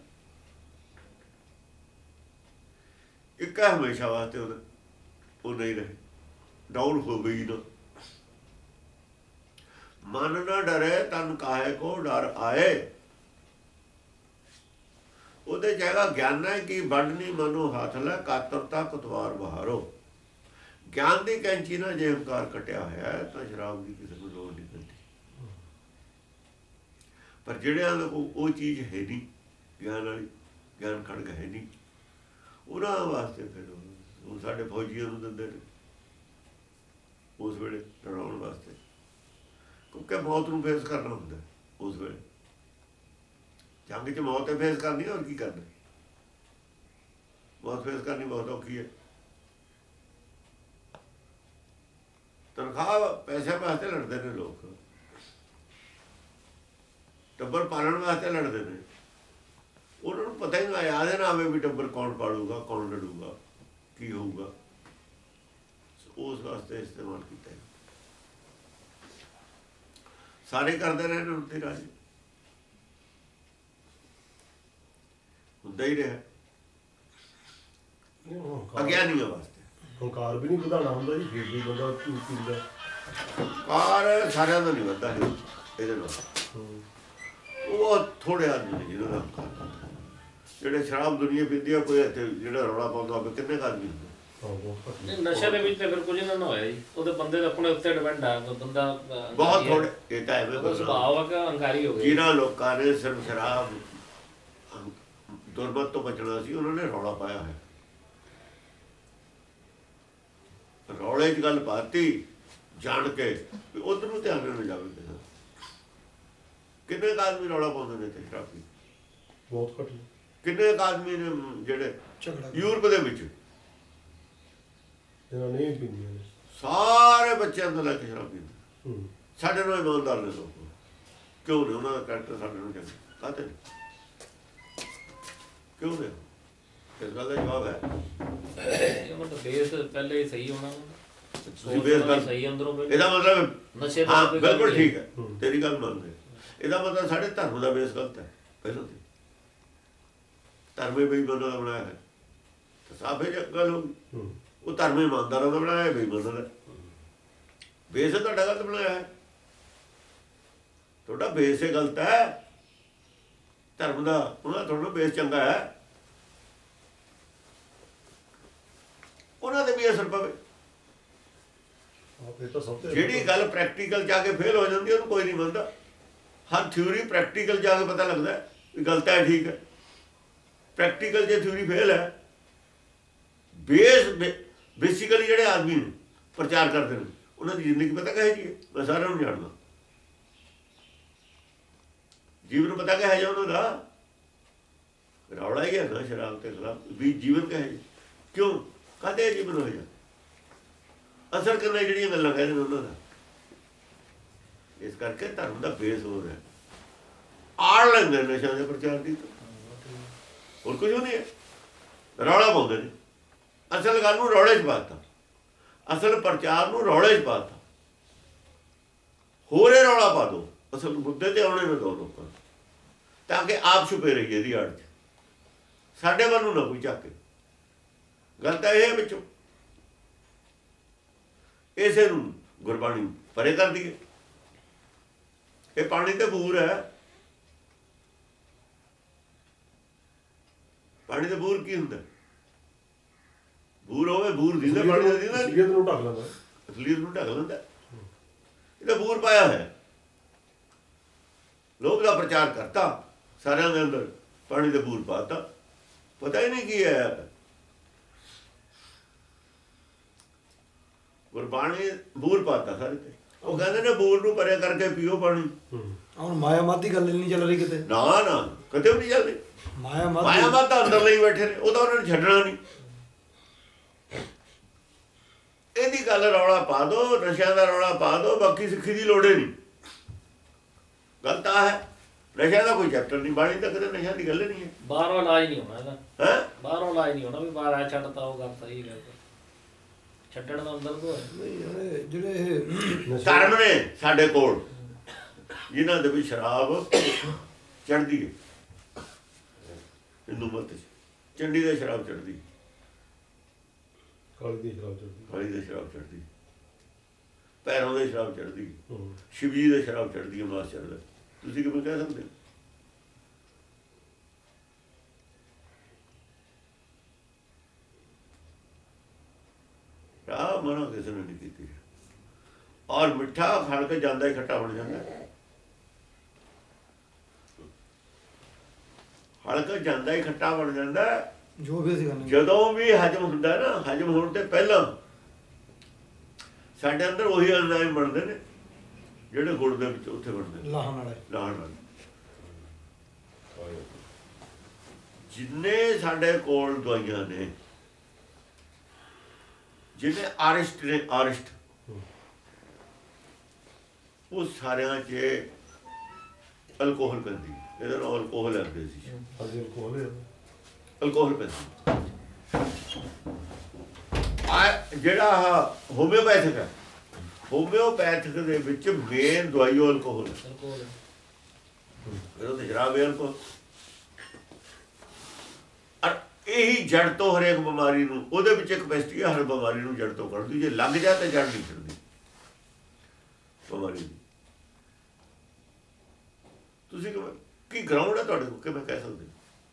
ਇੱਕ ਹੈ ਹਮੇਸ਼ਾ ਵਾਸਤੇ ਉਹਦਾ ਉਹ ਨਹੀਂ ਰਹੇ, ਡਾਊਨ ਹੋ ਗਈ ਨਾ। ਮਨ ਨਾ ਡਰੇ ਤਨ ਕਾਹੇ ਕੋ ਡਰ ਆਏ। ਉਹਦੇ ਜਗ੍ਹਾ ਗਿਆਨ ਹੈ ਕਿ ਵੱਢਣੀ ਮਨੋਂ ਹੱਥ ਲੈ, ਕਾਤਰਤਾ ਕੁਤਵਾਰ ਬਹਾਰੋ। ਗਿਆਨ ਦੀ ਕੈਂਚੀ ਨਾਲ ਜੇ ਹੰਕਾਰ ਕੱਟਿਆ ਹੋਇਆ ਹੈ ਤਾਂ ਸ਼ਰਾਬ ਦੀ ਕਿਸੇ ਨੂੰ ਲੋੜ ਨਹੀਂ ਪੈਂਦੀ। ਪਰ ਜਿਹੜਿਆਂ ਦਾ ਉਹ ਚੀਜ਼ ਹੈ ਨਹੀਂ, ਗਿਆਨ ਵਾਲੀ ਗਿਆਨ ਖੜਗ ਹੈ ਨਹੀਂ, ਉਹਨਾਂ ਵਾਸਤੇ ਫਿਰ ਹੁਣ ਸਾਡੇ ਫੌਜੀਆਂ ਨੂੰ ਦਿੰਦੇ ਨੇ ਉਸ ਵੇਲੇ ਡਰਾਉਣ ਵਾਸਤੇ, ਕਿਉਂਕਿ ਮੌਤ ਨੂੰ ਫੇਸ ਕਰਨਾ ਹੁੰਦਾ ਉਸ ਵੇਲੇ। ਜੰਗ 'ਚ ਮੌਤ ਹੈ ਫੇਸ ਕਰਨੀ, ਹੋਰ ਕੀ ਕਰਨਾ। ਮੌਤ ਫੇਸ ਕਰਨੀ ਬਹੁਤ ਔਖੀ ਹੈ। ਤਨਖਾਹ ਪੈਸੇ ਵਾਸਤੇ ਲੜਦੇ ਨੇ ਲੋਕ, ਟੱਬਰ ਪਾਲਣ ਵਾਸਤੇ ਲੜਦੇ ਨੇ। ਉਹਨਾਂ ਨੂੰ ਪਤਾ ਹੀ ਨਾ ਯਾਦ ਨਾ ਆਵੇ ਵੀ ਟੱਬਰ ਕੌਣ ਪਾਲੂਗਾ, ਕੌਣ ਲੜੂਗਾ, ਕੀ ਹੋਊਗਾ। ਉਸ ਵਾਸਤੇ ਇਸਤੇਮਾਲ ਕੀਤਾ ਹੈ। ਸਾਰੇ ਕਰਦੇ ਰਹੇ ਨੇ ਤੇ ਰਾਜ ਹੁੰਦਾ ਹੀ ਰਿਹਾ ਅਗਿਆਨੀਆਂ ਵਾਸਤੇ। ਹੰਕਾਰ ਵੀ ਨਹੀਂ ਵਧਾਉਣਾ ਹੁੰਦਾ ਜੀ, ਫਿਰ ਵੀ ਬੰਦਾ ਪੀਂਦਾ। ਕਾਰ ਸਾਰਿਆਂ ਦਾ ਨਹੀਂ ਵੱਧਦਾ ਇਹਦੇ ਨਾਲ। ਉਹ ਥੋੜੇ ਆਦਮੀ ਨੇ ਜਿਹਨਾਂ ਦਾ ਹੰਕਾਰ ਹੁੰਦਾ। ਜਿਹੜੇ ਸ਼ਰਾਬ ਦੁਨੀਆ ਪੀਂਦੀ ਆ, ਕੋਈ ਇੱਥੇ ਜਿਹੜਾ ਰੌਲਾ ਪਾਉਂਦਾ ਹੋਵੇ, ਕਿੰਨੇ ਆਦਮੀ ਹੁੰਦੇ। ਨਸ਼ੇ ਦੇ ਵਿੱਚ ਤੇ ਫਿਰ ਕੁਝ ਨਾ ਹੋਇਆ ਜੀ, ਉਹਦੇ ਬੰਦੇ ਦੇ ਆਪਣੇ ਉੱਤੇ ਡਿਪੈਂਡ ਆ। ਬੰਦਾ ਬਹੁਤ ਥੋੜੇ ਇਹ ਤਾਂ ਐਵੇਂ ਉਹਦਾ ਸੁਭਾਅ ਆ ਕਿ ਹੰਕਾਰੀ ਹੋ ਗਿਆ। ਜਿਹਨਾਂ ਲੋਕਾਂ ਨੇ ਸਿਰਫ ਸ਼ਰਾਬ ਦੁਰਮਤ ਤੋਂ ਬਚਣਾ ਸੀ, ਉਹਨਾਂ ਨੇ ਰੌਲਾ ਪਾਇਆ ਹੈ। ਰੌਲੇ 'ਚ ਗੱਲ ਪਾਤੀ ਜਾਣ ਕੇ ਵੀ ਉੱਧਰ ਨੂੰ ਧਿਆਨ ਨਾ ਜਾਵੇ। ਕਿੰਨੇ ਆਦਮੀ ਰੌਲਾ ਪਾਉਂਦੇ ਨੇ ਤੇ ਸ਼ਰਾਬੀ, ਬਹੁਤ ਘੱਟ। ਕਿੰਨੇ ਆਦਮੀ ਨੇ ਜਿਹੜੇ ਯੂਰਪ ਦੇ ਵਿੱਚ ਨਹੀਂ ਪੀਂਦੀਆਂ ਨੇ, ਸਾਰੇ ਬੱਚਿਆਂ ਤੋਂ ਲੈ ਕੇ ਸ਼ਰਾਬ ਪੀਂਦੇ। ਸਾਡੇ ਨਾਲ ਇਮਾਨਦਾਰ ਨੇ ਲੋਕ, ਕਿਉਂ ਨੇ? ਉਹਨਾਂ ਦਾ ਕਰੈਕਟਰ ਸਾਡੇ ਨੂੰ ਚੰਗਾ ਕਾਹਤੇ ਨੇ, ਕਿਉਂ ਨੇ? ਇਸ ਗੱਲ ਦਾ ਜਵਾਬ ਹੈ ਮਤਲਬ ਬੇਸ ਪਹਿਲੇ ਹੀ ਸਹੀ ਹੋਣਾ। ਤੁਸੀਂ ਬੇਸ ਗੱਲ ਸਹੀ ਅੰਦਰੋਂ ਇਹਦਾ ਮਤਲਬ ਨਸ਼ੇ ਹਾਂ ਬਿਲਕੁਲ ਠੀਕ ਹੈ, ਤੇਰੀ ਗੱਲ ਮੰਨਦੇ। ਇਹਦਾ ਮਤਲਬ ਸਾਡੇ ਧਰਮ ਦਾ ਬੇਸ ਗਲਤ ਹੈ ਪਹਿਲਾਂ ਤੇ। ਧਰਮ ਹੀ ਬੇਈਮਾਨਾਂ ਦਾ ਬਣਾਇਆ ਹੈ ਤਾਂ ਸਾਫ ਹੈ ਗੱਲ ਹੋ ਗਈ। ਉਹ ਧਰਮ ਇਮਾਨਦਾਰਾਂ ਦਾ ਬਣਾਇਆ, ਬੇਈਮਾਨਾਂ ਦਾ ਬੇਸ ਤੁਹਾਡਾ ਗਲਤ ਬਣਾਇਆ ਹੈ। ਤੁਹਾਡਾ ਬੇਸ ਹੀ ਗਲਤ ਹੈ ਧਰਮ ਦਾ। ਉਹਨਾਂ ਤੁਹਾਡਾ ਬੇਸ ਚੰਗਾ ਹੈ, ਉਹਨਾਂ ਦੇ ਵੀ ਅਸਰ ਪਵੇ। ਜਿਹੜੀ ਗੱਲ ਪ੍ਰੈਕਟੀਕਲ ਜਾ ਕੇ ਫੇਲ ਹੋ ਜਾਂਦੀ ਉਹਨੂੰ ਕੋਈ ਨਹੀਂ ਮੰਨਦਾ। ਹਰ ਥਿਊਰੀ ਪ੍ਰੈਕਟੀਕਲ ਜਾ ਕੇ ਪਤਾ ਲੱਗਦਾ ਵੀ ਗਲਤ ਹੈ ਠੀਕ ਹੈ। ਪ੍ਰੈਕਟੀਕਲ ਜੇ ਥਿਊਰੀ ਫੇਲ ਹੈ, ਬੇਸ ਬੇਸਿਕਲੀ ਜਿਹੜੇ ਆਦਮੀ ਨੇ ਪ੍ਰਚਾਰ ਕਰਦੇ ਨੇ ਉਹਨਾਂ ਦੀ ਜ਼ਿੰਦਗੀ ਪਤਾ ਕਹੇ ਜੀ, ਮੈਂ ਸਾਰਿਆਂ ਨੂੰ ਜਾਣਦਾ। ਜੀਵਨ ਪਤਾ ਕਹੇ ਜਾ ਉਹਨਾਂ ਦਾ, ਰੌਲਾ ਹੀ ਹੈ ਨਾ ਸ਼ਰਾਬ ਦੇ ਖਿਲਾਫ ਵੀ ਜੀਵਨ ਕਹੇ ਜੀ। ਕਿਉਂ ਕਾਹਦੇ ਜੀਵਨ ਹੋ ਜਾ ਅਸਰ ਕਰਨਾ ਜਿਹੜੀਆਂ ਗੱਲਾਂ ਕਹਿੰਦੇ ਨੇ ਉਹਨਾਂ ਦਾ। ਇਸ ਕਰਕੇ ਧਰਮ ਦਾ ਬੇਸ ਹੋ ਰਿਹਾ, ਆੜ ਲੈਂਦੇ ਨਸ਼ਿਆਂ ਦੇ ਪ੍ਰਚਾਰ ਦੀ, ਹੋਰ ਕੁਝ ਨਹੀਂ ਹੈ। ਰੌਲਾ ਪਾਉਂਦੇ ਨੇ, ਅਸਲ ਗੱਲ ਨੂੰ ਰੌਲੇ 'ਚ ਪਾਤਾ, ਅਸਲ ਪ੍ਰਚਾਰ ਨੂੰ ਰੌਲੇ 'ਚ ਪਾਤਾ। ਹੋਰੇ ਰੌਲਾ ਪਾ ਦਿਓ, ਅਸਲ ਮੁੱਦੇ ਤੇ ਆਉਣੇ ਨਾ ਦਿਓ ਲੋਕਾਂ ਨੂੰ, ਤਾਂ ਕਿ ਆਪ ਛੁਪੇ ਰਹੀਏ ਇਹਦੀ ਆੜ 'ਚ, ਸਾਡੇ ਵੱਲ ਨੂੰ ਨਾ ਕੋਈ ਚੱਕੇ। ਗੱਲ ਤਾਂ ਇਹ ਵਿੱਚੋਂ ਇਸੇ ਨੂੰ ਗੁਰਬਾਣੀ ਪਰੇ ਕਰ ਦਈਏ। ਇਹ ਪਾਣੀ ਤੇ ਬੂਰ ਹੈ। ਪਾਣੀ ਤੇ ਬੂਰ ਕੀ ਹੁੰਦਾ? ਬੂਰ ਹੋਵੇ, ਬੂਰ ਦਿੰਦਾ ਪਾਣੀ ਦਾ, ਦਿੰਦਾ ਅਸਲੀਅਤ ਨੂੰ ਢੱਕ ਲੈਂਦਾ, ਅਸਲੀਅਤ ਨੂੰ ਢੱਕ ਲੈਂਦਾ। ਇਹਦਾ ਬੂਰ ਪਾਇਆ ਹੋਇਆ, ਲੋਭ ਦਾ ਪ੍ਰਚਾਰ ਕਰਤਾ ਸਾਰਿਆਂ ਦੇ ਅੰਦਰ, ਪਾਣੀ ਦੇ ਬੂਰ ਪਾਤਾ, ਪਤਾ ਹੀ ਨਹੀਂ ਕੀ ਹੈ। ਗੁਰਬਾਣੀ ਬੂਰ ਪਾਤਾ ਸਾਰੇ ਤੇ। ਉਹ ਕਹਿੰਦੇ ਨੇ ਬੂਰ ਨੂੰ ਪਰੇ ਕਰਕੇ ਪੀਓ ਪਾਣੀ। ਹੁਣ ਮਾਇਆ ਮਤ ਦੀ ਗੱਲ ਨਹੀਂ ਚੱਲ ਰਹੀ ਕਿਤੇ, ਨਾ ਨਾ ਕਦੇ ਵੀ ਨਹੀਂ ਚੱਲਦੀ। ਮਾਇਆ ਮਤ ਮਾਇਆ ਮਤ ਤਾਂ ਅੰਦਰ ਲਈ ਬੈਠੇ ਨੇ, ਉਹ ਤਾਂ ਉਹਨਾਂ ਨੇ ਛੱਡਣਾ ਨਹੀਂ। ਇਹਦੀ ਗੱਲ ਰੌਲਾ ਪਾ ਦੋ, ਨਸ਼ਿਆਂ ਦਾ ਰੌਲਾ ਪਾ ਦੋ, ਬਾਕੀ ਸਿੱਖੀ ਦੀ ਲੋੜ ਹੀ ਨਹੀਂ। ਗੱਲ ਤਾਂ ਹੈ ਨਸ਼ਿਆਂ ਦਾ ਕੋਈ ਚੈਪਟਰ ਨਹੀਂ, ਬਾਣੀ ਤਾਂ ਕਦੇ ਨਸ਼ਿਆਂ ਦੀ ਗੱਲ ਹੀ ਨਹੀਂ ਹੈ। ਬਾਹਰੋਂ ਇਲਾਜ ਨਹੀਂ ਹੋਣਾ ਇਹਦਾ, ਹੈ ਬਾਹਰੋਂ ਇਲਾਜ ਨਹੀਂ ਹੋਣਾ ਵੀ ਬਾਹਰ ਆ ਛੱਡਤਾ ਉਹ ਗੱਲ ਸਹੀ ਗੱਲ ਛੱਡਣ ਦਾ ਅੰਦਰ ਤੋਂ ਹੈ। ਨਹੀਂ ਜਿਹੜੇ ਜਿਹੜੇ ਧਰਮ ਨੇ ਸਾਡੇ ਕੋਲ ਜਿਨ੍ਹਾਂ ਦੇ ਵੀ ਸ਼ਰਾਬ ਚੜ੍ਹਦੀ ਹੈ। ਹਿੰਦੂ ਮਤ ਚ ਚੰਡੀ ਦੇ ਸ਼ਰਾਬ ਚੜ੍ਹਦੀ, ਕਾਲੀ ਦੀ ਸ਼ਰਾਬ ਚੜਦੀ, ਕਾਲੀ ਦੇ ਸ਼ਰਾਬ ਚੜ੍ਹਦੀ, ਪੈਰੋਂ ਦੇ ਸ਼ਰਾਬ ਚੜ੍ਹਦੀ, ਸ਼ਿਵਜੀ ਦੇ ਸ਼ਰਾਬ ਚੜ੍ਹਦੀ, ਮਾਸ ਚੜ੍ਹਦਾ। ਤੁਸੀਂ ਕਿਵੇਂ ਕਹਿ ਸਕਦੇ ਹੋ? ਰਾਹ ਮਨਾ ਕਿਸੇ ਨੇ ਨਹੀਂ ਕੀਤੀ। ਔਰ ਮਿੱਠਾ ਖੜ ਕੇ ਜਾਂਦਾ ਹੀ ਖੱਟਾ ਬਣ ਜਾਂਦਾ, ਹਲਕਾ ਜਾਂਦਾ ਹੀ ਖੱਟਾ ਬਣ ਜਾਂਦਾ। ਜੋ ਵੀ ਅਸੀਂ ਕਰਨਾ ਜਦੋਂ ਵੀ ਹਜਮ ਹੁੰਦਾ ਨਾ, ਹਜਮ ਹੋਣ ਤੇ ਪਹਿਲਾਂ ਸਾਡੇ ਅੰਦਰ ਉਹੀ ਐਂਜ਼ਾਈਮ ਬਣਦੇ ਨੇ ਜਿਹੜੇ ਗੁੜ ਦੇ ਵਿੱਚ ਉੱਥੇ ਬਣਦੇ ਲਾਹਣ ਵਾਲੇ ਲਾਹਣ ਵਾਲੇ। ਜਿੰਨੇ ਸਾਡੇ ਕੋਲ ਦਵਾਈਆਂ ਨੇ, ਜਿਹਨੇ ਆਰਿਸਟ ਨੇ, ਆਰਿਸਟ, ਉਹ ਸਾਰਿਆਂ 'ਚ ਅਲਕੋਹਲ ਪੈਂਦੀ। ਇਹਦੇ ਨਾਲ ਅਲਕੋਹਲ ਆਉਂਦੇ ਸੀ, ਅੱਜ ਕੋਲ ਹੈ ਅਲਕੋਹਲ ਪੈਂਦੀ। ਆ ਜਿਹੜਾ ਹੋਮਿਓਪੈਥਿਕ ਹੈ, ਹੋਮਿਓਪੈਥਿਕ ਦੇ ਵਿੱਚ ਮੇਨ ਦਵਾਈ ਉਹ ਅਲਕੋਹਲ ਹੈ। ਇਹਦੇ ਸ਼ਰਾਬ ਹੈ ਅਲਕੋਹਲ। ਔਰ ਇਹੀ ਜੜ ਤੋਂ ਹਰੇਕ ਬਿਮਾਰੀ ਨੂੰ, ਉਹਦੇ ਵਿੱਚ ਕਪੈਸਿਟੀ ਹੈ ਹਰ ਬਿਮਾਰੀ ਨੂੰ ਜੜ ਤੋਂ ਕੱਢਦੀ। ਜੇ ਲੱਗ ਜਾ ਤਾਂ ਜੜ ਨਹੀਂ ਛੱਡਦੀ ਬਿਮਾਰੀ ਦੀ। ਤੁਸੀਂ ਕੀ ਗਰਾਊਂਡ ਹੈ ਤੁਹਾਡੇ ਕੋਲ, ਕਿਵੇਂ ਕਹਿ ਸਕਦੇ?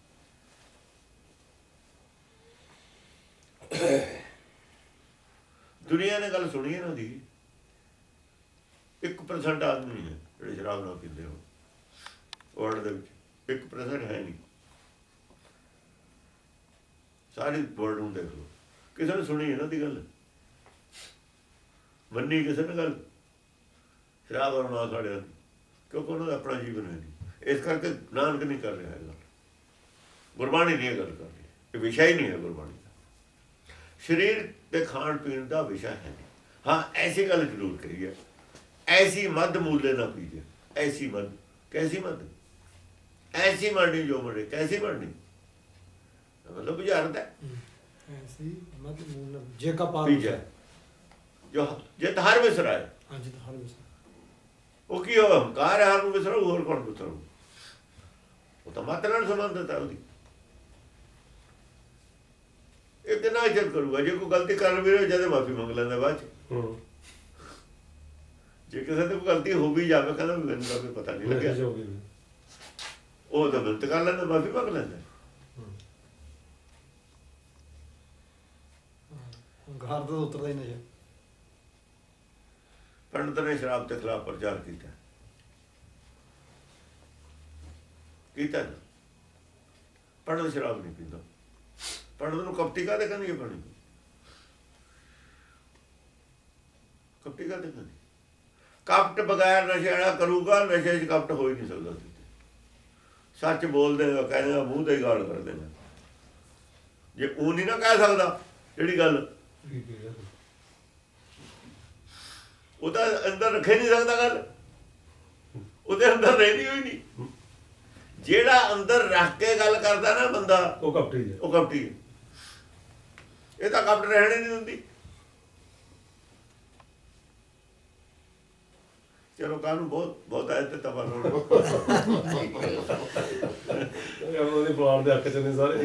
ਦੁਨੀਆ ਨੇ ਗੱਲ ਸੁਣੀ ਇਹਨਾਂ ਦੀ, ਇੱਕ ਪਰਸੈਂਟ ਆਦਮੀ ਹੈ ਜਿਹੜੇ ਸ਼ਰਾਬ ਨਾ ਪੀਂਦੇ ਹੋ ਵਰਲਡ ਦੇ ਵਿੱਚ, ਇੱਕ ਪਰਸੈਂਟ ਹੈ ਨਹੀਂ। ਸਾਰੀ ਵਰਲਡ ਨੂੰ ਦੇਖ ਲਓ, ਕਿਸੇ ਨੇ ਸੁਣੀ ਇਹਨਾਂ ਦੀ ਗੱਲ, ਮੰਨੀ ਕਿਸੇ ਨੇ ਗੱਲ ਸ਼ਰਾਬ ਔਰ ਨਾ ਖਾੜਿਆ ਦੀ, ਕਿਉਂਕਿ ਉਹਨਾਂ ਦਾ ਆਪਣਾ ਜੀਵਨ ਹੈ ਨਹੀਂ। ਇਸ ਕਰਕੇ ਨਾਨਕ ਨਹੀਂ ਕਰ ਰਿਹਾ ਇਹ ਗੱਲ, ਗੁਰਬਾਣੀ ਨਹੀਂ ਇਹ ਗੱਲ ਕਰ ਰਹੀ, ਇਹ ਵਿਸ਼ਾ ਹੀ ਨਹੀਂ ਹੈ ਗੁਰਬਾਣੀ ਦਾ। ਸਰੀਰ ਦੇ ਖਾਣ ਪੀਣ ਦਾ ਵਿਸ਼ਾ ਹੈ ਨਹੀਂ। ਹਾਂ ਐਸੀ ਗੱਲ ਜ਼ਰੂਰ ਕਹੀ ਹੈ, ਐਸੀ ਮੱਧ ਮੂਲੇ ਨਾ ਪੀਜੇ। ਐਸੀ ਮੱਧ, ਕੈਸੀ ਮੱਧ? ਐਸੀ ਮਰਨੀ ਜੋ ਮਰੇ, ਕੈਸੀ ਮਰਨੀ? ਮਤਲਬ ਬੁਝਾਰਤ ਹੈ। ਐਸੀ ਮਤ ਮੂਲ ਜੇ ਕਾ ਪਾਰ ਪੀਜੇ ਜੋ ਜੇ ਹਰ ਵਿਸਰਾ ਹੈ। ਹਾਂਜੀ ਤਾਂ ਹਰ ਵਿਸ ਉਹ ਕੀ ਹੋ ਹੰਕਾਰ ਹੈ, ਹਰ ਨੂੰ ਵਿਸਰੂ, ਹੋਰ ਕੌਣ ਵਿਸਰੂ? ਉਹ ਤਾਂ ਮਤ ਨਾਲ ਸੰਬੰਧਿਤ ਹੈ ਉਹਦੀ। ਇਹ ਕਿੰਨਾ ਇੱਜ਼ਤ ਕਰੂਗਾ ਜੇ ਕੋਈ ਗਲਤੀ ਕਰ ਵੀ ਰਹੇ ਜਦ ਮਾਫੀ ਮੰਗ ਲੈਂਦਾ ਬਾਅਦ ਚ। ਜੇ ਕਿਸੇ ਤੋਂ ਕੋਈ ਗਲਤੀ ਹੋ ਵੀ ਜਾਵੇ, ਕਹਿੰਦਾ ਮੈਨੂੰ ਤਾਂ ਕੋਈ ਪਤਾ ਨਹੀਂ ਲੱਗਿਆ, ਉਹ ਤਾਂ ਮਿਹਨਤ ਕਰ ਲੈਂਦਾ, ਮਾਫੀ ਮੰਗ ਲੈਂਦਾ। ਘਰ ਤੋਂ ਉਤਰਦਾ ਹੀ ਨਸ਼ਾ। ਪੰਡਤ ਨੇ ਸ਼ਰਾਬ ਦੇ ਖਿਲਾਫ ਪ੍ਰਚਾਰ ਕੀਤਾ ਕੀਤਾ ਨਾ। ਪੰਡਤ ਸ਼ਰਾਬ ਨਹੀਂ ਪੀਂਦਾ। ਪੰਡਤ ਨੂੰ ਕਪਟੀ ਕਾਹਦੇ ਕਹਿੰਦੀ ਪਾਣੀ? ਕਪਟੀ ਕਾਹਦੇ ਕਹਿੰਦੀ? ਕਪਟ ਬਗੈਰ ਨਸ਼ੇ ਵਾਲਾ ਕਰੂਗਾ, ਨਸ਼ੇ 'ਚ ਕਪਟ ਹੋ ਹੀ ਨਹੀਂ ਸਕਦਾ। ਸੱਚ ਬੋਲਦੇ ਕਹਿੰਦੇ ਮੂੰਹ ਤੇ ਗਾਲ ਕਰਦੇ ਨੇ। ਜੇ ਉਹ ਨਹੀਂ ਨਾ ਕਹਿ ਸਕਦਾ ਜਿਹੜੀ ਗੱਲ, ਉਹ ਤਾਂ ਅੰਦਰ ਰੱਖੇ ਨਹੀਂ ਸਕਦਾ ਗੱਲ, ਉਹਦੇ ਅੰਦਰ ਰਹਿੰਦੀ ਹੋਈ ਨਹੀਂ। ਜਿਹੜਾ ਅੰਦਰ ਰੱਖ ਕੇ ਗੱਲ ਕਰਦਾ ਨਾ ਬੰਦਾ, ਉਹ ਕਪਟੀ ਹੈ, ਉਹ ਕਪਟੀ ਹੈ। ਇਹ ਤਾਂ ਕਪਟ ਰਹਿਣੇ ਨਹੀਂ ਦਿੰਦੀ। ਚਲੋ ਕਾਹਨੂੰ ਬਹੁਤ ਬਹੁਤ ਆਏ ਤੇ ਤਬਾ ਲੋੜ ਉਹਦੇ ਪਲਾਨ ਦੇ ਹੱਕ ਚ ਨੇ ਸਾਰੇ।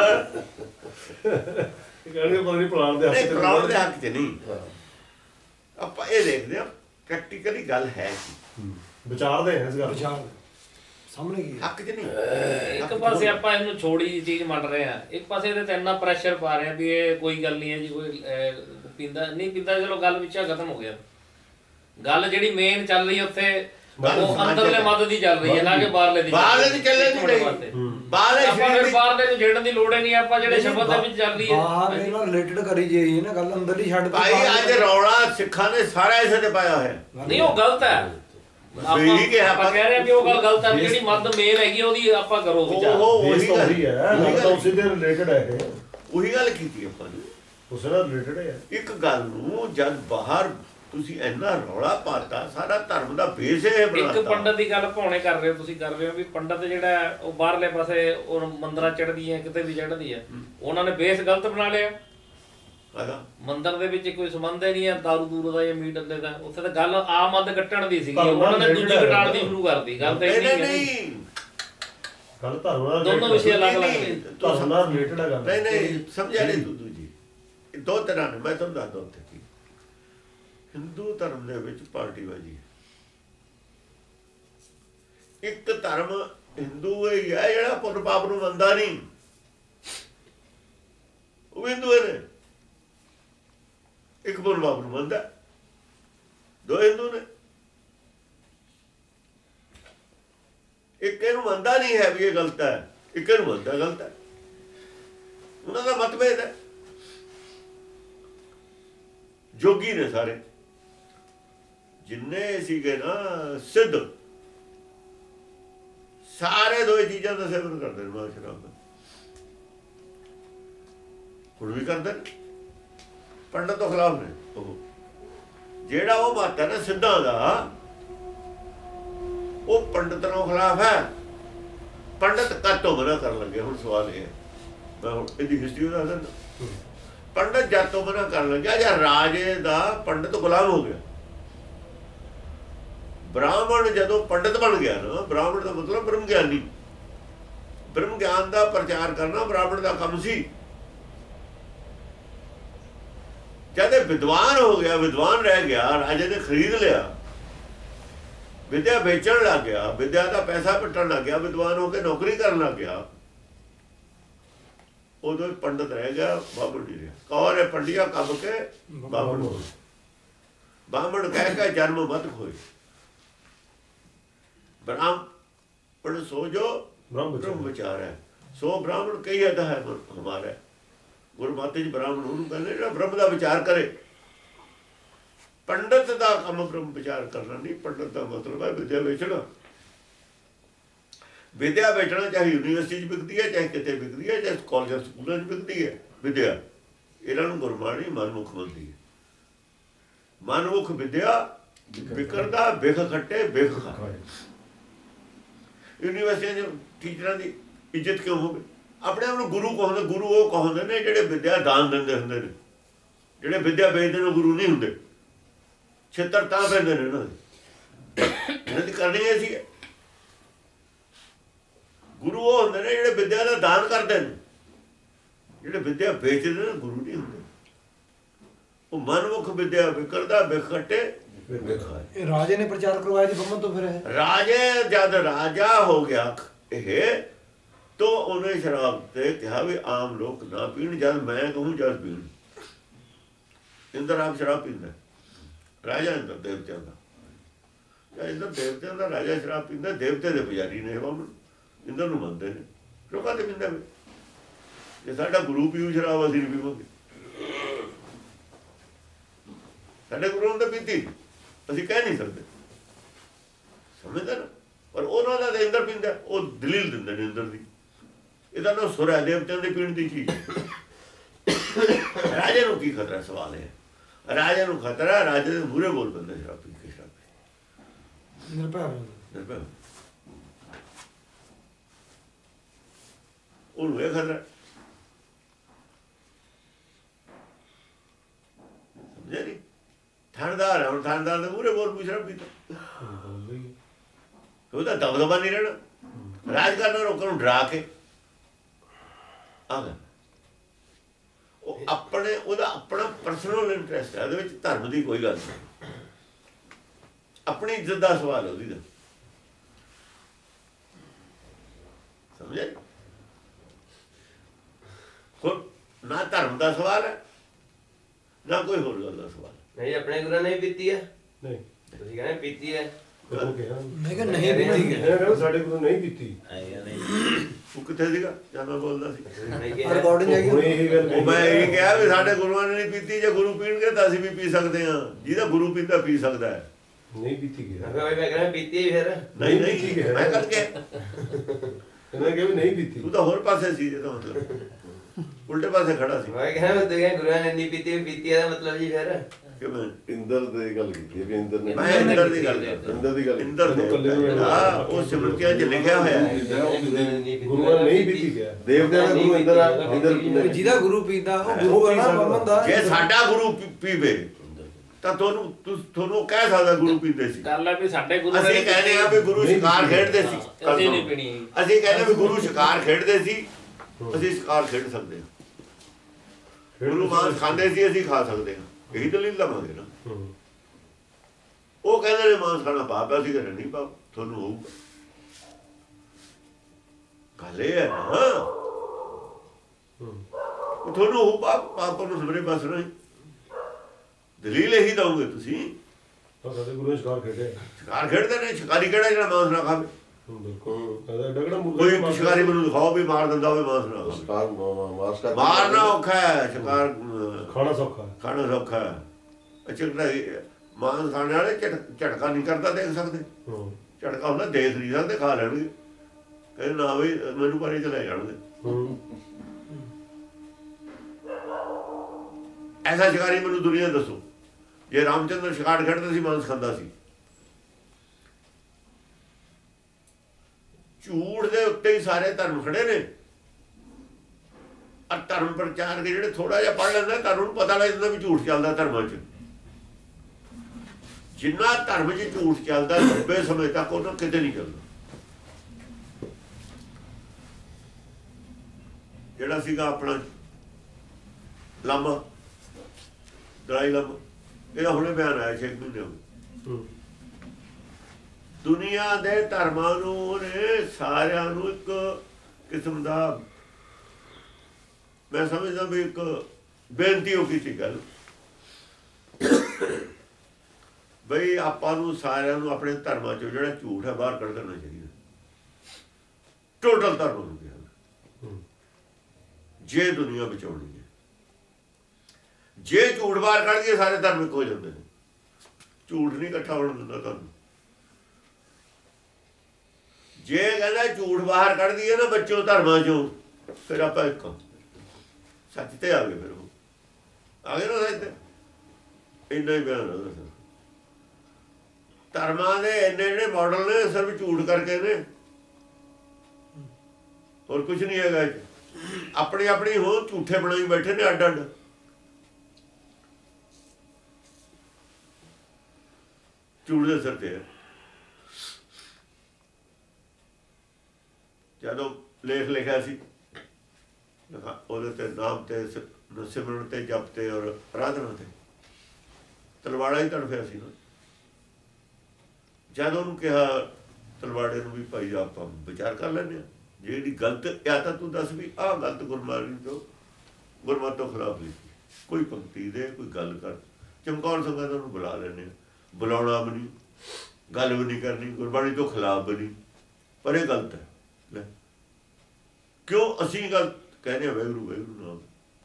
ਕਹਿੰਦੇ ਪਤਾ ਨਹੀਂ ਪਲਾਨ ਦੇ ਹੱਕ ਨਹੀਂ, ਚ ਪਲਾਨ ਦੇ ਹੱਕ ਚ ਨਹੀਂ। ਆਪਾਂ ਇਹ ਦੇਖਦੇ ਹਾਂ ਪ੍ਰੈਕਟੀਕਲੀ ਗੱਲ ਹੈ ਕੀ, ਵਿਚਾਰਦੇ ਹਾਂ ਇਸ ਗੱਲ ਵਿਚਾਰ ਸਾਹਮਣੇ ਕੀ ਹੱਕ ਚ ਨਹੀਂ। ਇੱਕ ਪਾਸੇ ਆਪਾਂ ਇਹਨੂੰ ਛੋੜੀ ਜਿਹੀ ਚੀਜ਼ ਮੰਨ ਰਹੇ ਆ, ਇੱਕ ਪਾਸੇ ਇਹਦੇ ਤੇ ਇੰਨਾ ਪ੍ਰੈਸ਼ਰ ਪਾ ਰਹੇ ਆ ਵੀ ਇਹ ਕੋਈ ਗੱਲ ਨਹੀਂ ਹੈ ਜੀ, ਕੋਈ ਪੀਂਦਾ ਨਹੀਂ ਪੀਂਦਾ, ਚਲੋ ਗੱਲ ਵਿੱਚ ਖਤਮ ਹੋ ਗਿਆ। ਗੱਲ ਜਿਹੜੀ ਮੇਨ ਚੱਲ ਰਹੀ ਉੱਥੇ ਉਹ ਅੰਦਰਲੇ ਮੱਦ ਦੀ ਚੱਲ ਰਹੀ ਹੈ ਨਾ ਕਿ ਬਾਹਰਲੇ ਦੀ। ਬਾਹਰਲੇ ਦੀ ਚੱਲੇ ਨਹੀਂ ਰਹੀ। ਬਾਹਰਲੇ ਆਪਾਂ ਫਿਰ ਬਾਹਰਲੇ ਨੂੰ ਛੇੜਨ ਦੀ ਲੋੜ ਹੀ ਨਹੀਂ, ਆਪਾਂ ਜਿਹੜੇ ਸ਼ਬਦ ਦੇ ਵਿੱਚ ਚੱਲ ਰਹੀ ਹੈ ਬਾਹਰ ਦੇ ਨਾਲ ਰਿਲੇਟਡ ਕਰੀ ਜਾਈਏ ਨਾ ਗੱਲ, ਅੰਦਰਲੀ ਛੱਡ ਕੇ ਭਾਈ ਅੱਜ ਰੌਲਾ ਸਿੱਖਾਂ ਨੇ ਸਾਰਾ ਇਸੇ ਤੇ ਪਾਇਆ ਹੋਇਆ। ਨਹੀਂ ਉਹ ਗਲਤ ਹੈ, ਸਹੀ ਕਿਹਾ ਆਪਾਂ ਕਹਿ ਰਹੇ ਹਾਂ ਵੀ ਉਹ ਗੱਲ ਗਲਤ ਹੈ, ਜਿਹੜੀ ਮੱਦ ਮੇਨ ਹੈਗੀ ਉਹਦੀ ਆਪਾਂ ਕਰੋ ਵਿਚਾਰ। ਉਹ ਉਹੀ ਗੱਲ ਉਹੀ ਹੈ, ਗੱਲ ਤਾਂ ਉਸੇ ਦੇ ਰਿਲੇਟਡ ਹੈ ਇਹ, ਉਹੀ ਗੱਲ ਕੀਤੀ ਆਪਾਂ ਨੇ, ਉਸੇ ਨਾਲ ਰਿਲੇਟਡ ਹੈ। ਇੱਕ ਗੱਲ ਨੂੰ ਜਦ ਬਾਹਰ ਤੁਸੀਂ ਇੰਨਾ ਰੌਲਾ ਪਾਤਾ, ਸਾਰਾ ਧਰਮ ਦਾ ਬੇਸ ਇਹ ਇੱਕ ਬਣਾਤਾ। ਪੰਡਤ ਦੀ ਗੱਲ ਭਾਉਣੇ ਕਰ ਰਹੇ ਹੋ ਤੁਸੀਂ, ਕਰ ਰਹੇ ਹੋ ਵੀ ਪੰਡਤ ਜਿਹੜਾ ਉਹ ਬਾਹਰਲੇ ਪਾਸੇ ਉਹ ਮੰਦਰਾਂ ਚੜ੍ਹਦੀ ਹੈ, ਕਿਤੇ ਵੀ ਚੜ੍ਹਦੀ ਹੈ, ਉਹਨਾਂ ਨੇ ਬੇਸ ਗਲਤ ਬਣਾ ਲਿਆ। ਮੰਦਰ ਦੇ ਵਿੱਚ ਕੋਈ ਸੰਬੰਧ ਹੀ ਨਹੀਂ ਹੈ ਦਾਰੂ ਦੂਰੂ ਦਾ ਜਾਂ ਮੀਟ ਅੰਡੇ ਦਾ, ਉੱਥੇ ਤਾਂ ਗੱਲ ਆ ਮੱਦ ਕੱਟਣ ਦੀ ਸੀਗੀ, ਉਹਨਾਂ ਨੇ ਦੂਜੀ ਕਟਾਣ ਦੀ ਸ਼ੁਰੂ ਕਰਤੀ। ਗੱਲ ਤਾਂ ਇਹ ਨਹੀਂ, ਗੱਲ ਧਰਮ ਨਾਲ ਦੋਨੋਂ ਵਿਸ਼ੇ ਅਲੱਗ ਅਲੱਗ ਨੇ, ਧਰਮ ਨਾਲ ਰਿਲੇਟਡ ਹੈ ਗੱਲ। ਨਹੀਂ ਨਹੀਂ ਸਮਝਿਆ ਨਹੀਂ ਦੁੱਧੂ ਜੀ, ਦੋ ਤਰ੍ਹਾਂ ਨੇ, ਮੈਂ ਤੁਹਾਨੂੰ ਦੱਸਦਾ ਉੱਥੇ ਕੀ। ਹਿੰਦੂ ਧਰਮ ਦੇ ਵਿੱਚ ਪਾਰਟੀਬਾਜ਼ੀ ਹੈ। ਇੱਕ ਧਰਮ ਹਿੰਦੂ ਇਹ ਹੈ ਜਿਹੜਾ ਪੁੰਨ ਪਾਪ ਨੂੰ ਮੰਨਦਾ ਨਹੀਂ, ਉਹ ਹਿੰਦੂ ਨੇ। ਇੱਕ ਪੁੰਨ ਪਾਪ ਨੂੰ ਮੰਨਦਾ, ਦੋ ਹਿੰਦੂ ਨੇ। ਇੱਕ ਇਹਨੂੰ ਮੰਨਦਾ ਨਹੀਂ ਹੈ ਵੀ ਇਹ ਗਲਤ ਹੈ, ਇੱਕ ਇਹਨੂੰ ਮੰਨਦਾ ਗਲਤ ਹੈ। ਉਹਨਾਂ ਦਾ ਮਤਭੇਦ ਹੈ। ਜੋਗੀ ਨੇ ਸਾਰੇ ਜਿੰਨੇ ਸੀਗੇ ਨਾ ਸਿੱਧ, ਸਾਰੇ ਦੋ ਚੀਜ਼ਾਂ ਦਾ ਸੇਵਨ ਕਰਦੇ ਨੇ, ਮਾਲ ਸ਼ਰਾਬ ਦਾ। ਹੁਣ ਵੀ ਕਰਦੇ ਨੇ, ਪੰਡਤ ਤੋਂ ਖਿਲਾਫ ਨੇ ਉਹ। ਜਿਹੜਾ ਉਹ ਮਤ ਹੈ ਨਾ ਸਿੱਧਾਂ ਦਾ, ਉਹ ਪੰਡਤ ਨੂੰ ਖਿਲਾਫ ਹੈ। ਪੰਡਤ ਕਾਤੋਂ ਮਨਾ ਕਰਨ ਲੱਗੇ। ਹੁਣ ਸਵਾਲ ਇਹ ਹੈ, ਮੈਂ ਹੁਣ ਇਹਦੀ ਹਿਸਟਰੀ ਦੱਸ ਦਿੰਦਾ। ਪੰਡਤ ਜਦ ਤੋਂ ਮਨਾ ਕਰਨ ਲੱਗਿਆ ਜਾਂ ਰਾਜੇ ਦਾ ਪੰਡਤ ਗੁਲਾਮ ਹੋ ਗਿਆ। ਬ੍ਰਾਹਮਣ ਜਦੋਂ ਪੰਡਤ ਬਣ ਗਿਆ ਨਾ, ਬ੍ਰਾਹਮਣ ਦਾ ਮਤਲਬ ਬ੍ਰਹਮ ਗਿਆਨੀ, ਬ੍ਰਹਮ ਗਿਆਨ ਦਾ ਪ੍ਰਚਾਰ ਕਰਨਾ ਬ੍ਰਾਹਮਣ ਦਾ ਕੰਮ ਸੀ। ਜਦ ਇਹ ਵਿਦਵਾਨ ਹੋ ਗਿਆ, ਵਿਦਵਾਨ ਰਹਿ ਗਿਆ, ਰਾਜੇ ਨੇ ਖਰੀਦ ਲਿਆ, ਵਿਦਿਆ ਵੇਚਣ ਲੱਗ ਗਿਆ, ਵਿਦਿਆ ਦਾ ਪੈਸਾ ਪਿੱਟਣ ਲੱਗ ਗਿਆ, ਵਿਦਵਾਨ ਹੋ ਕੇ ਨੌਕਰੀ ਕਰਨ ਲੱਗ ਗਿਆ, ਉਦੋਂ ਪੰਡਤ ਰਹਿ ਗਿਆ, ਬਾਬਰ ਨਹੀਂ ਰਿਹਾ। ਕੌਰ ਹੈ ਪੰਡਿਆ ਕੱਬ ਕੇ ਬਾਬਰ, ਬਾਹਮਣ ਕਹਿ ਕੇ ਜਨਮ ਮਤ ਖੋਏ। ब्राह्मण सो जो ब्रह्म विचार है, सो ब्राह्मण कई अदा है हमारा। गुरु माते जी ब्राह्मण ਉਹਨੂੰ ਕਹਿੰਦੇ ਜਿਹੜਾ ਬ੍ਰਹਮ ਦਾ ਵਿਚਾਰ ਕਰੇ। ਪੰਡਤ ਦਾ ਕੰਮ ਬ੍ਰਹਮ ਵਿਚਾਰ ਕਰਨਾ ਨਹੀਂ। ਪੰਡਤ ਦਾ ਮਤਲਬ ਹੈ ਵਿਦਿਆ ਵੇਚਣਾ। ਵਿਦਿਆ ਵੇਚਣਾ ਚਾਹੇ ਯੂਨੀਵਰਸਿਟੀ 'ਚ ਵਿਕਦੀ ਹੈ, ਚਾਹੇ ਕਿਤੇ ਵਿਕਦੀ ਹੈ, ਚਾਹੇ ਕਾਲਜਾਂ ਸਕੂਲਾਂ 'ਚ ਵਿਕਦੀ ਹੈ ਵਿਦਿਆ। ਇਹਨਾਂ ਨੂੰ ਗੁਰਬਾਣੀ ਮਨਮੁਖ ਮੰਨਦੀ ਹੈ। ਮਨਮੁਖ ਵਿਦਿਆ ਵਿਕਰਦਾ ਬਿਖ ਖੱਟੇ ਬਿਖ ਖਾਏ। ਯੂਨੀਵਰਸਿਟੀਆਂ 'ਚ ਟੀਚਰਾਂ ਦੀ ਇੱਜ਼ਤ ਕਿਉਂ ਹੋਵੇ? ਆਪਣੇ ਆਪ ਨੂੰ ਗੁਰੂ ਕਹਾਉਂਦੇ। ਗੁਰੂ ਉਹ ਕਹਾਉਂਦੇ ਨੇ ਜਿਹੜੇ ਵਿਦਿਆ ਦਾਨ ਦਿੰਦੇ ਹੁੰਦੇ ਨੇ। ਜਿਹੜੇ ਵਿਦਿਆ ਵੇਚਦੇ ਨੇ ਗੁਰੂ ਨਹੀਂ ਹੁੰਦੇ। ਛਿੱਤਰ ਤਾਂ ਪੈਂਦੇ ਨੇ ਇਹਨਾਂ ਦੇ, ਇਹਨਾਂ ਦੀ ਕਰਨੀ ਐਸੀ ਹੈ। ਗੁਰੂ ਉਹ ਹੁੰਦੇ ਨੇ ਜਿਹੜੇ ਵਿਦਿਆ ਦਾ ਦਾਨ ਕਰਦੇ ਨੇ। ਜਿਹੜੇ ਵਿਦਿਆ ਵੇਚਦੇ ਨੇ ਗੁਰੂ ਨਹੀਂ ਹੁੰਦੇ। ਉਹ ਮਨਮੁਖ ਵਿਦਿਆ ਵਿਕਰਦਾ ਬਿਖਟੇ ਇਹ ਰਾਜੇ ਨੇ ਪ੍ਰਚਾਰ ਕਰਵਾਇਆ ਜੀ ਬੰਮਨ ਤੋਂ। ਫਿਰ ਰਾਜੇ ਜਦ ਰਾਜਾ ਹੋ ਗਿਆ ਇਹ, तो उन्हें शराब ते कहा भी आम लोग ना पीण। जब मैं कहूँ जब पीण। इंद्र आप शराब पींदा, राजा इंद्र देवत्या का। इंद्र देवत्या का राजा शराब पींदा। देवते के पुजारी ने बामण इंद्र नूं मनदे ने। लोग कहते पींदा भी जे साडा गुरु पीऊ शराब असीं नहीं पीवांगे। साडे गुरु ने पीती असीं कह नहीं सकते, समझदा ना। पर उन्होंने तो इंद्र पींदा, वो दलील दिंदे ने इंद्र की। ਇਹਦਾ ਨਾ ਸੁਰ ਹੈ ਦੇਵਤਿਆਂ ਦੇ ਪੀਣ ਦੀ ਚੀਜ਼। ਰਾਜੇ ਨੂੰ ਕੀ ਖਤਰਾ? ਸਵਾਲ ਹੈ ਰਾਜੇ ਨੂੰ ਖਤਰਾ। ਰਾਜੇ ਦੇ ਮੂਹਰੇ ਬੋਲ ਬੰਦਾ ਸ਼ਰਾਬ ਪੀ ਕੇ, ਸ਼ਰਾਬ ਨਿਰਭੈ ਨਿਰਭੈ ਉਹਨੂੰ ਇਹ ਖਤਰਾ। ਸਮਝਿਆ ਨਹੀਂ? ਥਾਣਦਾਰ ਹੈ, ਹੁਣ ਥਾਣਦਾਰ ਦੇ ਮੂਹਰੇ ਬੋਲ ਵੀ ਸ਼ਰਾਬ ਪੀਤਾ, ਉਹਦਾ ਦਬਦਬਾ ਨਹੀਂ ਰਹਿਣਾ। ਰਾਜ ਕਰਨਾ ਲੋਕਾਂ ਨੂੰ ਡਰਾ ਕੇ ਉਹ ਆਪਣੇ ਉਹਦਾ ਆਪਣਾ ਪਰਸਨਲ ਇੰਟਰਸਟ ਹੈ। ਉਹਦੇ ਵਿੱਚ ਧਰਮ ਦੀ ਕੋਈ ਗੱਲ ਨਹੀਂ। ਆਪਣੀ ਇੱਜ਼ਤ ਦਾ ਸਵਾਲ ਉਹਦੀ ਦਾ। ਸਮਝਿਆ? ਹੁਣ ਨਾ ਧਰਮ ਦਾ ਸਵਾਲ ਹੈ ਨਾ ਕੋਈ ਹੋਰ ਗੱਲ ਦਾ ਸਵਾਲ। ਨਹੀਂ ਆਪਣੇ ਗੁਰਾਂ ਨੇ ਪੀਤੀ ਹੈ। ਨਹੀਂ ਤੁਸੀਂ ਕਹਿੰਦੇ ਪੀਤੀ ਹੈ, ਉਹ ਕਿਹਾ ਮੈਂ ਕਿਹਾ ਨਹੀਂ ਪੀਤੀ ਗਿਆ ਇਹ ਕਹਿੰਦਾ ਸਾਡੇ ਕੋਲ ਨਹੀਂ ਪੀਤੀ ਉਹ ਕਿੱਥੇ ਸੀਗਾ ਜਦ ਮੈਂ ਬੋਲਦਾ ਸੀ ਰਿਕਾਰਡਿੰਗ ਹੈਗੀ ਹੁਣੇ ਇਹੀ ਗੱਲ ਉਹ ਮੈਂ ਇਹ ਕਿਹਾ ਵੀ ਸਾਡੇ ਗੁਰੂਆਂ ਨੇ ਨਹੀਂ ਪੀਤੀ, ਜੇ ਗੁਰੂ ਪੀਣਗੇ ਤਾਂ ਅਸੀਂ ਵੀ ਪੀ ਸਕਦੇ ਹਾਂ। ਜਿਹਦਾ ਗੁਰੂ ਪੀਂਦਾ ਪੀ ਸਕਦਾ ਹੈ। ਨਹੀਂ ਪੀਤੀ ਗਿਆ ਮੈਂ ਕਹਿੰਦਾ ਪੀਤੀ ਫਿਰ ਨਹੀਂ ਨਹੀਂ ਮੈਂ ਕਰਕੇ ਇਹਨਾਂ ਕਿਹਾ ਵੀ ਨਹੀਂ ਪੀਤੀ। ਤੂੰ ਤਾਂ ਹੋਰ ਪਾਸੇ ਸੀ, ਇਹਦਾ ਮਤਲਬ ਉਲਟੇ ਪਾਸੇ ਖੜਾ ਸੀ। ਮੈਂ ਕਹਿੰਦਾ ਤੇ ਗੁਰੂਆਂ ਨੇ ਨਹੀਂ ਪੀਤੀ ਪੀਤੀ ਦਾ ਮਤਲਬ ਜੀ ਫਿਰ ਕਿਵੇਂ ਇੰਦਰ ਦੀ ਗੱਲ ਕੀਤੀ ਵੀ ਇੰਦਰ ਨੇ ਮੈਂ ਇੰਦਰ ਦੀ ਗੱਲ ਕਰਦਾ। ਇੰਦਰ ਦੀ ਗੱਲ ਇੰਦਰ ਦੇ ਹਾਂ ਉਹ ਸਿਮਰਤੀਆਂ 'ਚ ਲਿਖਿਆ ਹੋਇਆ ਹੈ ਗੁਰੂਆਂ ਨੇ ਨਹੀਂ ਪੀਤੀ ਗਿਆ। ਦੇਵਤਿਆਂ ਦਾ ਗੁਰੂ ਇੰਦਰ ਆ। ਇੰਦਰ ਜਿਹਦਾ ਗੁਰੂ ਪੀਂਦਾ ਉਹ ਗੁਰੂ ਆ ਨਾ ਬੰਮਨ ਦਾ। ਜੇ ਸਾਡਾ ਗੁਰੂ ਪੀ- ਪੀਵੇ ਤਾਂ ਤੁਹਾਨੂੰ ਤੁਸ- ਤੁਹਾਨੂੰ ਕਹਿ ਸਕਦਾ ਗੁਰੂ ਪੀਂਦੇ ਸੀ। ਗੱਲ ਹੈ ਵੀ ਸਾਡੇ ਗੁਰੂ ਅਸੀਂ ਕਹਿੰਦੇ ਆ ਵੀ ਗੁਰੂ ਸ਼ਿਕਾਰ ਖੇਡਦੇ ਸੀ। ਅਸੀਂ ਨਹੀਂ ਪੀਣੀ। ਅਸੀਂ ਕਹਿੰਦੇ ਵੀ ਗੁਰੂ ਸ਼ਿਕਾਰ ਖੇਡਦੇ ਸੀ, ਅਸੀਂ ਸ਼ਿਕਾਰ ਖੇਡ ਸਕਦੇ ਹਾਂ। ਗੁਰੂ ਮਾਂਸ ਖਾਂਦੇ ਸੀ, ਅਸੀਂ ਖਾ ਸਕਦੇ ਹਾਂ। ਇਹੀ ਦਲੀਲ ਲਵਾਂਗੇ ਨਾ। ਉਹ ਕਹਿੰਦੇ ਨੇ ਮਾਂਸ ਖਾਣਾ ਪਾਪ ਹੈ, ਅਸੀਂ ਕਹਿੰਦੇ ਨਹੀਂ ਪਾਪ, ਤੁਹਾਨੂੰ ਹੋਊਗਾ। ਗੱਲ ਇਹ ਹੈ ਨਾ ਤੁਹਾਨੂੰ ਹੋਊ ਪਾਪ, ਪਾਪ ਨੂੰ ਸਭਰੇ ਬਸ ਨਹੀਂ। ਦਲੀਲ ਇਹੀ ਦਊਗੇ ਤੁਸੀਂ। ਸਾਡੇ ਗੁਰੂ ਨੇ ਸ਼ਿਕਾਰ ਖੇਡਿਆ। ਸ਼ਿਕਾਰ ਖੇਡਦੇ ਨੇ। ਸ਼ਿਕਾਰੀ ਕਿਹੜਾ ਜਿਹੜਾ ਮਾਂਸ ਨਾ ਖਾਵੇ? ਬਿਲਕੁਲ ਇਹਦਾ ਡਗੜਾ ਮੁਰਗਾ ਕੋਈ ਸ਼ਿਕਾਰੀ ਮੈਨੂੰ ਦਿਖਾਓ ਵੀ ਮਾਰ ਦਿੰਦਾ ਹੋਵੇ ਮਾਂਸ ਨਾ ਖਾਵੇ। ਸ਼ਿਕਾਰ ਮਾਸ ਕਰ ਮਾਰਨਾ ਔਖਾ ਹੈ, ਸ਼ਿਕਾਰ ਖਾਣਾ ਸੌਖਾ ਹੈ। ਖਾਣਾ ਸੌਖਾ ਹੈ। ਝਟਕਾ ਮਾਂਸ ਖਾਣੇ ਵਾਲੇ ਝਟ ਝਟਕਾ ਨਹੀਂ ਕਰਦਾ ਦੇਖ ਸਕਦੇ। ਹੂੰ ਝਟਕਾ ਹੁੰਦਾ ਦੇਖ ਨਹੀਂ ਸਕਦੇ, ਖਾ ਲੈਣਗੇ। ਕਹਿੰਦੇ ਨਾ ਵੀ ਮੈਨੂੰ ਪਰੇ ਚਲੇ ਜਾਣਗੇ। ਹੂੰ ਐਸਾ ਸ਼ਿਕਾਰੀ ਮੈਨੂੰ ਦੁਨੀਆ ਦੱਸੋ। ਜੇ ਰਾਮਚੰਦਰ ਸ਼ਿਕਾਰ ਖੇਡਦਾ ਸੀ, ਮਾਂਸ ਖਾਂਦਾ ਸੀ। ਝੂਠ ਦੇ ਉੱਤੇ ਹੀ ਸਾਰੇ ਧਰਮ ਖੜੇ ਨੇ। ਆ ਧਰਮ ਪ੍ਰਚਾਰ ਕੇ ਜਿਹੜੇ ਥੋੜਾ ਜਿਹਾ ਪੜ੍ਹ ਲੈਂਦਾ, ਤੁਹਾਨੂੰ ਨੂੰ ਪਤਾ ਲੱਗ ਜਾਂਦਾ ਵੀ ਝੂਠ ਚੱਲਦਾ ਧਰਮਾਂ 'ਚ। ਜਿੰਨਾ ਧਰਮ 'ਚ ਝੂਠ ਚੱਲਦਾ ਲੰਬੇ ਸਮੇਂ ਤੱਕ ਉਹਨਾਂ ਕਿਤੇ ਨਹੀਂ ਚੱਲਦਾ। ਜਿਹੜਾ ਸੀਗਾ ਆਪਣਾ ਲਾਮਾ ਦਲਾਈ ਲਾਮਾ, ਇਹਦਾ ਹੁਣੇ ਬਿਆਨ ਆਇਆ ਛੇ ਮਹੀਨੇ ਹੋ ਗਏ। ਦੁਨੀਆ ਦੇ ਧਰਮਾਂ ਨੂੰ ਉਹਨੇ ਸਾਰਿਆਂ ਨੂੰ ਇੱਕ ਕਿਸਮ ਦਾ, ਮੈਂ ਸਮਝਦਾ ਵੀ ਇੱਕ ਬੇਨਤੀ ਹੋ ਕੀਤੀ ਗੱਲ, ਬਈ ਆਪਾਂ ਨੂੰ ਸਾਰਿਆਂ ਨੂੰ ਆਪਣੇ ਧਰਮਾਂ ਚੋਂ ਜਿਹੜਾ ਝੂਠ ਹੈ ਬਾਹਰ ਕੱਢ ਦੇਣਾ ਚਾਹੀਦਾ। ਟੋਟਲ ਧਰਮ ਨੂੰ ਕਿਹਾ ਜੇ ਦੁਨੀਆ ਬਚਾਉਣੀ ਹੈ। ਜੇ ਝੂਠ ਬਾਹਰ ਕੱਢ ਕੇ ਸਾਰੇ ਧਰਮ ਇੱਕ ਹੋ ਜਾਂਦੇ ਨੇ। ਝੂਠ ਨਹੀਂ ਇਕੱਠਾ ਹੋਣ ਦਿੰਦਾ ਤੁਹਾਨੂੰ। ਜੇ ਕਹਿੰਦਾ ਝੂਠ ਬਾਹਰ ਕੱਢ ਦਈਏ ਨਾ ਬੱਚੋਂ ਧਰਮਾਂ ਚੋਂ, ਫਿਰ ਆਪਾਂ ਇੱਕ ਸੱਚ ਤੇ ਆ ਗਏ। ਫਿਰ ਉਹ ਆ ਗਏ ਨਾ ਸੱਚ ਤੇ। ਇੰਨਾ ਹੀ ਬਿਆਨ ਉਹਦਾ ਸਰ। ਧਰਮਾਂ ਦੇ ਇੰਨੇ ਜਿਹੜੇ ਮਾਡਲ ਨੇ ਸਿਰਫ ਝੂਠ ਕਰਕੇ ਨੇ, ਹੋਰ ਕੁਝ ਨਹੀਂ ਹੈਗਾ। ਆਪਣੀ ਆਪਣੀ ਹੋ ਝੂਠੇ ਬਣਾਈ ਬੈਠੇ ਨੇ ਅੱਡ ਅੱਡ। ਝੂਠ ਦੇ ਸਿਰ ਤੇ ਜਦੋਂ ਲੇਖ ਲਿਖਿਆ ਸੀ ਉਹਦੇ ਤੇ ਨਾਮ ਤੇ ਸਿਮਰਨ ਤੇ ਜਪ ਤੇ ਔਰ ਆਰਾਧਨਾ ਤੇ ਤਲਵਾੜਾ ਹੀ ਤੜਫਿਆ ਸੀ ਨਾ। ਜਦ ਉਹਨੂੰ ਕਿਹਾ ਤਲਵਾੜੇ ਨੂੰ ਵੀ ਭਾਈ ਆਪਾਂ ਵਿਚਾਰ ਕਰ ਲੈਂਦੇ ਹਾਂ, ਜਿਹੜੀ ਗਲਤ ਆ ਤਾਂ ਤੂੰ ਦੱਸ ਵੀ ਆਹ ਗਲਤ ਗੁਰਬਾਣੀ ਤੋਂ ਗੁਰਮਤਿ ਤੋਂ ਖਿਲਾਫ ਲਿਖੀ, ਕੋਈ ਪੰਕਤੀ ਦੇ ਕੋਈ ਗੱਲ ਕਰ। ਚਮਕੌਰ ਸਿੰਘਾਂ ਦਾ ਉਹਨੂੰ ਬੁਲਾ ਲੈਂਦੇ ਹਾਂ, ਬੁਲਾਉਣਾ ਵੀ ਨਹੀਂ, ਗੱਲ ਵੀ ਨਹੀਂ ਕਰਨੀ, ਗੁਰਬਾਣੀ ਤੋਂ ਖਿਲਾਫ ਵੀ ਨਹੀਂ, ਪਰ ਇਹ ਗਲਤ ਹੈ। ਲੈ ਕਿਉਂ ਅਸੀਂ ਗੱਲ ਕਹਿੰਦੇ ਹਾਂ ਵਾਹਿਗੁਰੂ ਵਾਹਿਗੁਰੂ ਨਾਮ।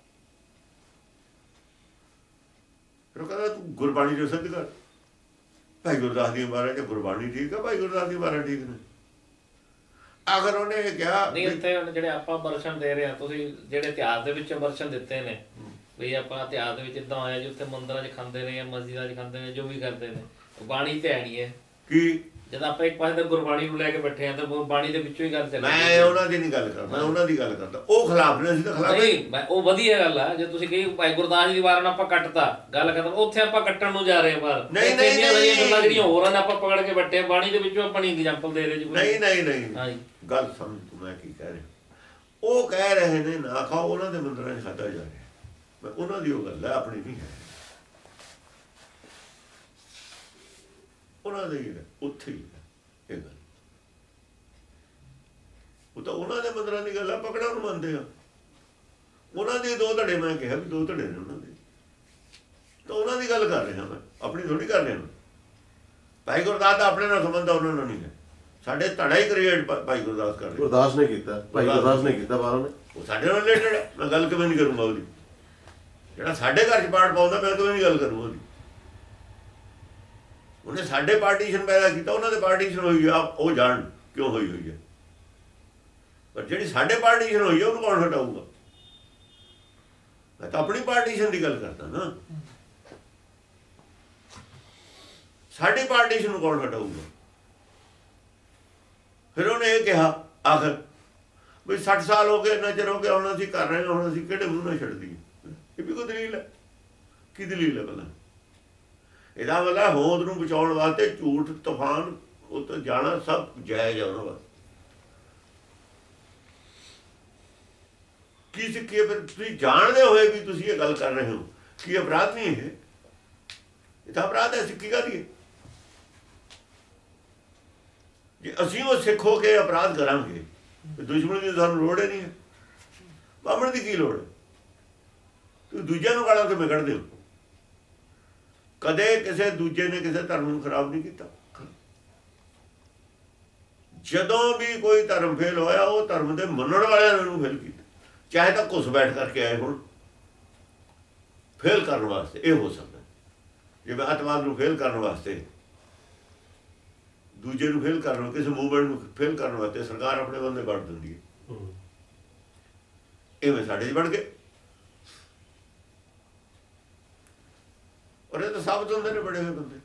ਫਿਰ ਉਹ ਕਹਿੰਦਾ ਤੂੰ ਗੁਰਬਾਣੀ ਜੋ ਸਿੱਧ ਕਰ। ਭਾਈ ਗੁਰਦਾਸ ਦੀਆਂ ਬਾਰਾਂ ਚ ਗੁਰਬਾਣੀ ਠੀਕ ਹੈ, ਭਾਈ ਗੁਰਦਾਸ ਦੀਆਂ ਬਾਰਾਂ ਠੀਕ ਨੇ। ਅਗਰ ਉਹਨੇ ਕਿਹਾ ਨਹੀਂ ਉੱਥੇ ਜਿਹੜੇ ਆਪਾਂ ਦਰਸ਼ਨ ਦੇ ਰਹੇ ਹਾਂ, ਤੁਸੀਂ ਜਿਹੜੇ ਇਤਿਹਾਸ ਦੇ ਵਿੱਚ ਦਰਸ਼ਨ ਦਿੱਤੇ ਨੇ ਵੀ ਆਪਾਂ ਇਤਿਹਾਸ ਦੇ ਵਿੱਚ ਇਦਾਂ ਹੋਇਆ ਜੀ, ਉੱਥੇ ਮੰਦਿਰਾਂ 'ਚ ਖਾਂਦੇ ਨੇ ਜਾਂ ਮਸਜਿਦਾਂ 'ਚ ਖਾਂਦੇ ਨੇ, ਜੋ ਵੀ ਕਰਦੇ ਨੇ, ਬਾਣੀ ਤੇ ਹੈ ਨਹੀਂ ਹੈ ਕੀ। ਜਦ ਆਪਾਂ ਇੱਕ ਪਾਸੇ ਤਾਂ ਗੁਰਬਾਣੀ ਨੂੰ ਲੈ ਕੇ ਬੈਠੇ ਆ ਤਾਂ ਬਾਣੀ ਦੇ ਵਿੱਚੋਂ ਹੀ ਗੱਲ ਚੱਲਦੀ। ਮੈਂ ਉਹਨਾਂ ਦੀ ਨਹੀਂ ਗੱਲ ਕਰਦਾ, ਮੈਂ ਉਹਨਾਂ ਦੀ ਗੱਲ ਕਰਦਾ। ਉਹ ਖਿਲਾਫ ਨੇ, ਅਸੀਂ ਤਾਂ ਖਿਲਾਫ ਨਹੀਂ। ਉਹ ਵਧੀਆ ਗੱਲ ਆ ਜੇ ਤੁਸੀਂ ਕਹੀ ਭਾਈ ਗੁਰਦਾਸ ਦੀ ਵਾਰ ਨਾਲ ਆਪਾਂ ਕੱਟਤਾ ਗੱਲ ਖਤਮ। ਉੱਥੇ ਆਪਾਂ ਕੱਟਣ ਨੂੰ ਜਾ ਰਹੇ ਹਾਂ ਬਾਹਰ। ਨਹੀਂ ਨਹੀਂ ਨਹੀਂ ਗੱਲਾਂ ਜਿਹੜੀਆਂ ਹੋਰਾਂ ਨੇ ਆਪਾਂ ਪਕੜ ਕੇ ਬੈਠੇ ਆ, ਬਾਣੀ ਦੇ ਵਿੱਚੋਂ ਆਪਾਂ ਨਹੀਂ ਐਗਜ਼ਾਮਪਲ ਦੇ ਰਹੇ ਜੀ। ਨਹੀਂ ਨਹੀਂ ਨਹੀਂ ਹਾਂਜੀ ਗੱਲ ਸਮਝ ਤੂੰ ਮੈਂ ਕੀ ਕਹਿ ਰਿਹਾ। ਉਹ ਕਹਿ ਰਹੇ ਨੇ ਨਾ ਖਾਓ, ਉਹਨਾਂ ਦੇ ਮੰਦਿਰਾਂ 'ਚ ਖਾਧਾ ਜਾ ਰਿਹਾ। ਮੈਂ ਉਹਨਾਂ ਦੀ ਉਹ ਗੱਲ ਹੈ, ਆਪਣੀ ਨਹੀਂ ਹੈ। ਉਹਨਾਂ ਦੀ ਉੱਥੇ ਹੀ ਇਹ ਗੱਲ, ਉਹ ਤਾਂ ਉਹਨਾਂ ਦੇ ਮੰਦਿਰਾਂ ਦੀ ਗੱਲ ਆ, ਪਕੜਾ ਨੂੰ ਮੰਨਦੇ ਆ। ਉਹਨਾਂ ਦੇ ਦੋ ਧੜੇ, ਮੈਂ ਕਿਹਾ ਵੀ ਦੋ ਧੜੇ ਨੇ ਉਹਨਾਂ ਦੇ, ਤਾਂ ਉਹਨਾਂ ਦੀ ਗੱਲ ਕਰ ਰਿਹਾ ਮੈਂ, ਆਪਣੀ ਥੋੜੀ ਕਰ ਰਿਹਾ। ਭਾਈ ਗੁਰਦਾਸ ਦਾ ਆਪਣੇ ਨਾਲ ਸੰਬੰਧ ਉਹਨਾਂ ਨਾਲ ਨਹੀਂ ਹੈ। ਸਾਡੇ ਧੜਾ ਹੀ ਕ੍ਰੀਏਟ ਭਾਈ ਗੁਰਦਾਸ ਕਰਦੇ। ਗੁਰਦਾਸ ਨੇ ਕੀਤਾ, ਭਾਈ ਗੁਰਦਾਸ ਨੇ ਕੀਤਾ ਬਾਹਰੋਂ ਨੇ। ਉਹ ਸਾਡੇ ਨਾਲ ਰਿਲੇਟਡ ਹੈ। ਮੈਂ ਗੱਲ ਕਿਵੇਂ ਨਹੀਂ ਕਰੂੰਗਾ ਉਹਦੀ। ਜਿਹੜਾ ਸਾਡੇ ਘਰ 'ਚ ਪਾਠ ਪਾਉਂਦਾ ਮੈਂ ਕਿਵੇਂ ਨਹੀਂ ਗੱਲ ਕਰੂੰਗਾ ਉਹਦੀ। ਉਹਨੇ ਸਾਡੇ ਪਾਰਟੀਸ਼ਨ ਪੈਦਾ ਕੀਤਾ, ਉਹਨਾਂ ਦੇ ਪਾਰਟੀਸ਼ਨ ਹੋਈ ਆ, ਉਹ ਜਾਣ ਕਿਉਂ ਹੋਈ ਹੋਈ ਹੈ। ਪਰ ਜਿਹੜੀ ਸਾਡੇ ਪਾਰਟੀਸ਼ਨ ਹੋਈ ਹੈ ਉਹਨੂੰ ਕੌਣ ਹਟਾਊਗਾ? ਮੈਂ ਤਾਂ ਆਪਣੀ ਪਾਰਟੀਸ਼ਨ ਦੀ ਗੱਲ ਕਰਦਾ ਨਾ। ਸਾਡੀ ਪਾਰਟੀਸ਼ਨ ਨੂੰ ਕੌਣ ਹਟਾਊਗਾ? ਫਿਰ ਉਹਨੇ ਇਹ ਕਿਹਾ ਆਖਰ ਵੀ ਸੱਠ ਸਾਲ ਹੋ ਗਏ, ਇੰਨਾ ਚਿਰ ਹੋ ਗਿਆ, ਹੁਣ ਅਸੀਂ ਕਰ ਰਹੇ ਹਾਂ, ਹੁਣ ਅਸੀਂ ਕਿਹੜੇ ਮੂੰਹ ਨਾਲ ਛੱਡ ਦਈਏ? ਇਹ ਵੀ ਕੋਈ ਦਲੀਲ ਹੈ? ਕੀ ਦਲੀਲ ਹੈ ਭਲਾ? ਇਹਦਾ ਮਤਲਬ ਹੋਂਦ ਨੂੰ ਬਚਾਉਣ ਵਾਸਤੇ ਝੂਠ ਤੂਫਾਨ ਉੱਤੇ ਜਾਣਾ ਸਭ ਜਾਇਜ਼ ਹੈ ਉਹਨਾਂ ਵਾਸਤੇ। ਕੀ ਸਿੱਖੀਏ ਫਿਰ? ਤੁਸੀਂ ਜਾਣਦੇ ਹੋਏ ਵੀ ਤੁਸੀਂ ਇਹ ਗੱਲ ਕਰ ਰਹੇ ਹੋ ਕਿ ਅਪਰਾਧ ਨਹੀਂ ਇਹ? ਇਹ ਤਾਂ ਅਪਰਾਧ ਹੈ। ਸਿੱਖੀ ਕਾਹਦੀ ਹੈ? ਜੇ ਅਸੀਂ ਉਹ ਸਿੱਖ ਹੋ ਕੇ ਅਪਰਾਧ ਕਰਾਂਗੇ, ਦੁਸ਼ਮਣ ਦੀ ਸਾਨੂੰ ਲੋੜ ਹੀ ਨਹੀਂ ਹੈ। ਬਾਹਮਣ ਦੀ ਕੀ ਲੋੜ ਹੈ? ਤੁਸੀਂ ਦੂਜਿਆਂ ਨੂੰ ਗਾਲਾਂ ਕਿਵੇਂ ਕੱਢਦੇ ਹੋ? ਕਦੇ ਕਿਸੇ ਦੂਜੇ ਨੇ ਕਿਸੇ ਧਰਮ ਨੂੰ ਖਰਾਬ ਨਹੀਂ ਕੀਤਾ। ਜਦੋਂ ਵੀ ਕੋਈ ਧਰਮ ਫੇਲ ਹੋਇਆ, ਉਹ ਧਰਮ ਦੇ ਮੰਨਣ ਵਾਲਿਆਂ ਨੇ ਉਹਨੂੰ ਫੇਲ ਕੀਤਾ। ਚਾਹੇ ਤਾਂ ਘੁਸ ਬੈਠ ਕਰਕੇ ਆਏ ਹੁਣ ਫੇਲ ਕਰਨ ਵਾਸਤੇ, ਇਹ ਹੋ ਸਕਦਾ। ਜਿਵੇਂ ਅੱਤਵਾਦ ਨੂੰ ਫੇਲ ਕਰਨ ਵਾਸਤੇ, ਦੂਜੇ ਨੂੰ ਫੇਲ ਕਰਨ, ਕਿਸੇ ਮੂਵਮੈਂਟ ਨੂੰ ਫੇਲ ਕਰਨ ਵਾਸਤੇ ਸਰਕਾਰ ਆਪਣੇ ਬੰਦੇ ਵੜ ਦਿੰਦੀ ਹੈ। ਇਵੇਂ ਸਾਡੇ 'ਚ ਬਣ ਗਏ। ਔਰ ਇਹ ਤਾਂ ਸਾਬਤ ਹੁੰਦੇ ਨੇ ਬੜੇ ਹੋਏ ਬੰਦੇ।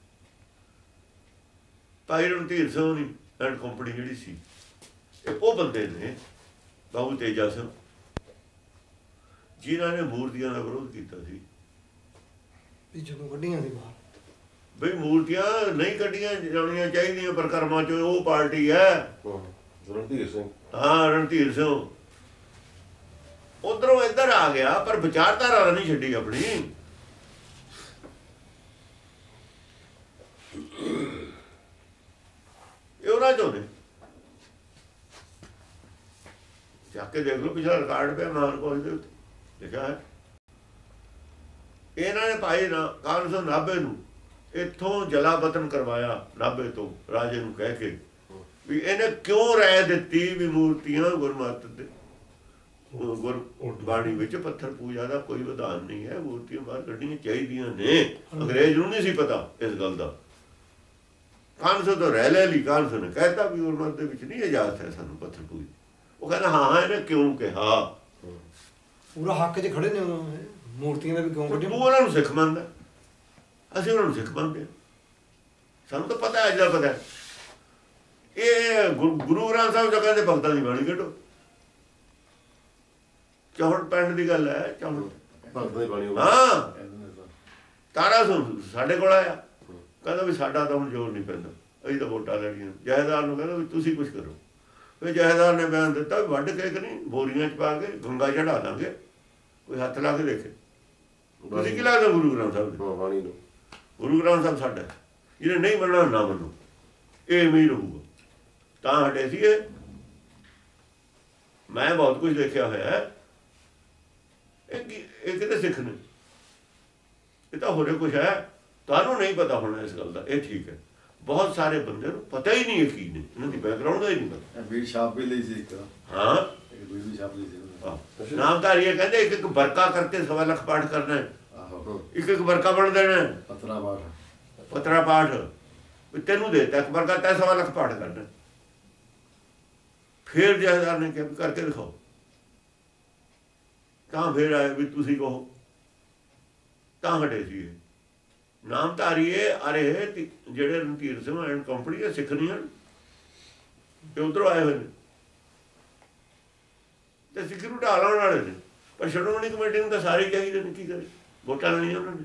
ਭਾਈ ਰਣਧੀਰ ਸਿੰਘ ਦੀ ਐਂਡ ਕੰਪਨੀ ਜਿਹੜੀ ਸੀ, ਇਹ ਉਹ ਬੰਦੇ ਨੇ, ਬਾਬੂ ਤੇਜਾ ਸਿੰਘ, ਜਿਨ੍ਹਾਂ ਨੇ ਮੂਰਤੀਆਂ ਦਾ ਵਿਰੋਧ ਕੀਤਾ ਸੀ। ਵੀ ਜਦੋਂ ਕੱਢੀਆਂ ਸੀ ਬਾਹਰ, ਬਈ ਮੂਰਤੀਆਂ ਨਹੀਂ ਕੱਢੀਆਂ ਜਾਣੀਆਂ ਚਾਹੀਦੀਆਂ ਪ੍ਰਕਰਮਾਂ 'ਚ, ਉਹ ਪਾਰਟੀ ਹੈ। ਰਣਧੀਰ ਸਿੰਘ, ਹਾਂ ਰਣਧੀਰ ਸਿੰਘ ਉਧਰੋਂ ਇੱਧਰ ਆ ਗਿਆ, ਪਰ ਵਿਚਾਰਧਾਰਾ ਨਹੀਂ ਛੱਡੀ ਆਪਣੀ। ਇਹ ਉਹਨਾਂ ਚੋਂ ਨੇ। ਜਾ ਕੇ ਦੇਖ ਲਓ ਪਿਛਲਾ ਰਿਕਾਰਡ ਪਿਆ ਮਾਨ ਕੋਲ ਦੇ ਉੱਤੇ ਲਿਖਿਆ ਹੈ। ਇਹਨਾਂ ਨੇ ਭਾਈ ਨਾ ਕਾਂਗਰਸ ਨਾਭੇ ਨੂੰ ਇੱਥੋਂ ਜਲਾਵਤਨ ਕਰਵਾਇਆ, ਨਾਭੇ ਤੋਂ ਰਾਜੇ ਨੂੰ ਕਹਿ ਕੇ ਵੀ ਇਹਨੇ ਕਿਉਂ ਰਾਏ ਦਿੱਤੀ ਵੀ ਮੂਰਤੀਆਂ ਗੁਰਮਤ ਦੇ ਗੁਰਬਾਣੀ ਵਿੱਚ ਪੱਥਰ ਪੂਜਾ ਦਾ ਕੋਈ ਵਿਧਾਨ ਨਹੀਂ ਹੈ, ਮੂਰਤੀਆਂ ਬਾਹਰ ਕੱਢਣੀਆਂ ਚਾਹੀਦੀਆਂ ਨੇ। ਅੰਗਰੇਜ਼ ਨੂੰ ਨਹੀਂ ਸੀ ਪਤਾ ਇਸ ਗੱਲ ਦਾ। ਕਾਂਗਰਸ ਤੋਂ ਰਹਿ ਲੈ ਲਈ, ਕਾਂਗਰਸ ਨੇ ਕਹਿਤਾ ਵੀ ਗੁਰਮਤ ਦੇ ਵਿੱਚ ਨਹੀਂ ਇਜਾਜ਼ਤ ਹੈ ਸਾਨੂੰ ਪੱਥਰ ਪੂਜ। ਉਹ ਕਹਿੰਦਾ ਹਾਂ ਹਾਂ ਇਹਨੇ ਕਿਉਂ ਕਿਹਾ? ਪੂਰਾ ਹੱਕ 'ਚ ਖੜੇ ਨੇ ਉਹਨਾਂ ਮੂਰਤੀਆਂ ਦਾ ਵੀ ਕਿਉਂ ਕੱਢੀਆਂ? ਤੂੰ ਉਹਨਾਂ ਨੂੰ ਸਿੱਖ ਮੰਨਦਾ, ਅਸੀਂ ਉਹਨਾਂ ਨੂੰ ਸਿੱਖ ਮੰਨਦੇ ਹਾਂ। ਸਾਨੂੰ ਤਾਂ ਪਤਾ ਅੱਜ ਦਾ ਪਤਾ। ਇਹ ਗੁਰੂ ਗ੍ਰੰਥ ਸਾਹਿਬ ਜੋ ਕਹਿੰਦੇ ਭਗਤਾਂ ਦੀ ਬਾਣੀ ਕੱਢੋ। ਚੌਹਠ ਪਿੰਡ ਦੀ ਗੱਲ ਹੈ। ਚੌਹਠ ਭਗਤਾਂ ਦੀ ਬਾਣੀ। ਹਾਂ, ਤਾਰਾ ਸਿੰਘ ਸਾਡੇ ਕੋਲ ਆਇਆ, ਕਹਿੰਦਾ ਵੀ ਸਾਡਾ ਤਾਂ ਹੁਣ ਜ਼ੋਰ ਨਹੀਂ ਪੈਂਦਾ, ਅਸੀਂ ਤਾਂ ਵੋਟਾਂ ਲੈਣੀਆਂ। ਜਹੇਦਾਰ ਨੂੰ ਕਹਿੰਦਾ ਵੀ ਤੁਸੀਂ ਕੁਛ ਕਰੋ। ਫਿਰ ਜਹੇਦਾਰ ਨੇ ਬਿਆਨ ਦਿੱਤਾ ਵੀ ਵੱਢ ਕੇ ਕਿ ਨਹੀਂ ਬੋਰੀਆਂ 'ਚ ਪਾ ਕੇ ਗੰਗਾ ਚੜਾ ਦਾਂਗੇ, ਕੋਈ ਹੱਥ ਲਾ ਕੇ ਦੇਖੇ। ਤੁਸੀਂ ਕੀ ਲੱਗਦਾ ਗੁਰੂ ਗ੍ਰੰਥ ਸਾਹਿਬ ਦੇ? ਬਾਣੀ ਨੂੰ ਗੁਰੂ ਗ੍ਰੰਥ ਸਾਹਿਬ ਸਾਡਾ, ਜਿਹਨੇ ਨਹੀਂ ਮੰਨਣਾ ਨਾ ਮੰਨੋ, ਇਹ ਇਵੇਂ ਹੀ ਰਹੂਗਾ। ਤਾਂ ਹਟੇ ਸੀ ਇਹ। ਮੈਂ ਬਹੁਤ ਕੁਝ ਦੇਖਿਆ ਹੋਇਆ। ਇਹ ਕੀ ਇਹ ਕਿਤੇ ਸਿੱਖ ਨੇ? ਇਹ ਤਾਂ ਹੋਰੇ ਕੁਛ ਹੈ, ਤੁਹਾਨੂੰ ਨਹੀਂ ਪਤਾ ਹੋਣਾ ਇਸ ਗੱਲ ਦਾ। ਇਹ ਠੀਕ ਹੈ, ਬਹੁਤ ਸਾਰੇ ਬੰਦੇ ਨੂੰ ਪਤਾ ਹੀ ਨਹੀਂ ਇਹ ਕੀ ਨੇ, ਇਹਨਾਂ ਦੀ ਬੈਕਗਰਾਉਂਡ ਦਾ ਹੀ ਨਹੀਂ ਪਤਾ। ਵੀਰ ਛਾਪ ਵੀ ਲਈ ਸੀ ਇੱਕ। ਹਾਂ ਵੀਰ ਵੀ ਛਾਪ ਲਈ ਸੀ। ਨਾਮਧਾਰੀ ਇਹ ਕਹਿੰਦੇ ਇੱਕ ਇੱਕ ਵਰਕਾ ਕਰਕੇ ਸਵਾ ਲੱਖ ਪਾਠ ਕਰਨਾ ਹੈ। ਆਹੋ, ਇੱਕ ਇੱਕ ਵਰਕਾ ਬਣ ਦੇਣਾ। ਪਤਰਾ ਪਾਠ ਪਤਰਾ ਪਾਠ ਵੀ ਤੈਨੂੰ ਦੇ ਦਿੱਤਾ, ਇੱਕ ਵਰਕਾ ਤੈ ਸਵਾ ਲੱਖ ਪਾਠ ਕਰਨਾ। ਫਿਰ ਜਹੇਦਾਰ ਨੇ ਕਿਹਾ ਕਰਕੇ ਦਿਖਾਓ। ਤਾਂ ਫਿਰ ਆਏ ਵੀ ਤੁਸੀਂ ਕਹੋ। ਤਾਂ ਹਟੇ ਸੀ ਇਹ ਨਾਮਧਾਰੀਏ। ਅਰੇ ਜਿਹੜੇ ਰਣਧੀਰ ਸਿੰਘ ਐਂਡ ਕੰਪਨੀ ਇਹ ਸਿੱਖ ਨਹੀਂ ਹਨ, ਇਹ ਉੱਧਰੋਂ ਆਏ ਹੋਏ ਨੇ ਤੇ ਸਿੱਖੀ ਨੂੰ ਢਾਹ ਲਾਉਣ ਵਾਲੇ ਨੇ। ਪਰ ਸ਼੍ਰੋਮਣੀ ਕਮੇਟੀ ਨੂੰ ਤਾਂ ਸਾਰੇ ਚਾਹੀਦੇ ਨੇ, ਕੀ ਕਰੇ? ਵੋਟਾਂ ਲੈਣੀਆਂ ਉਹਨਾਂ ਨੇ।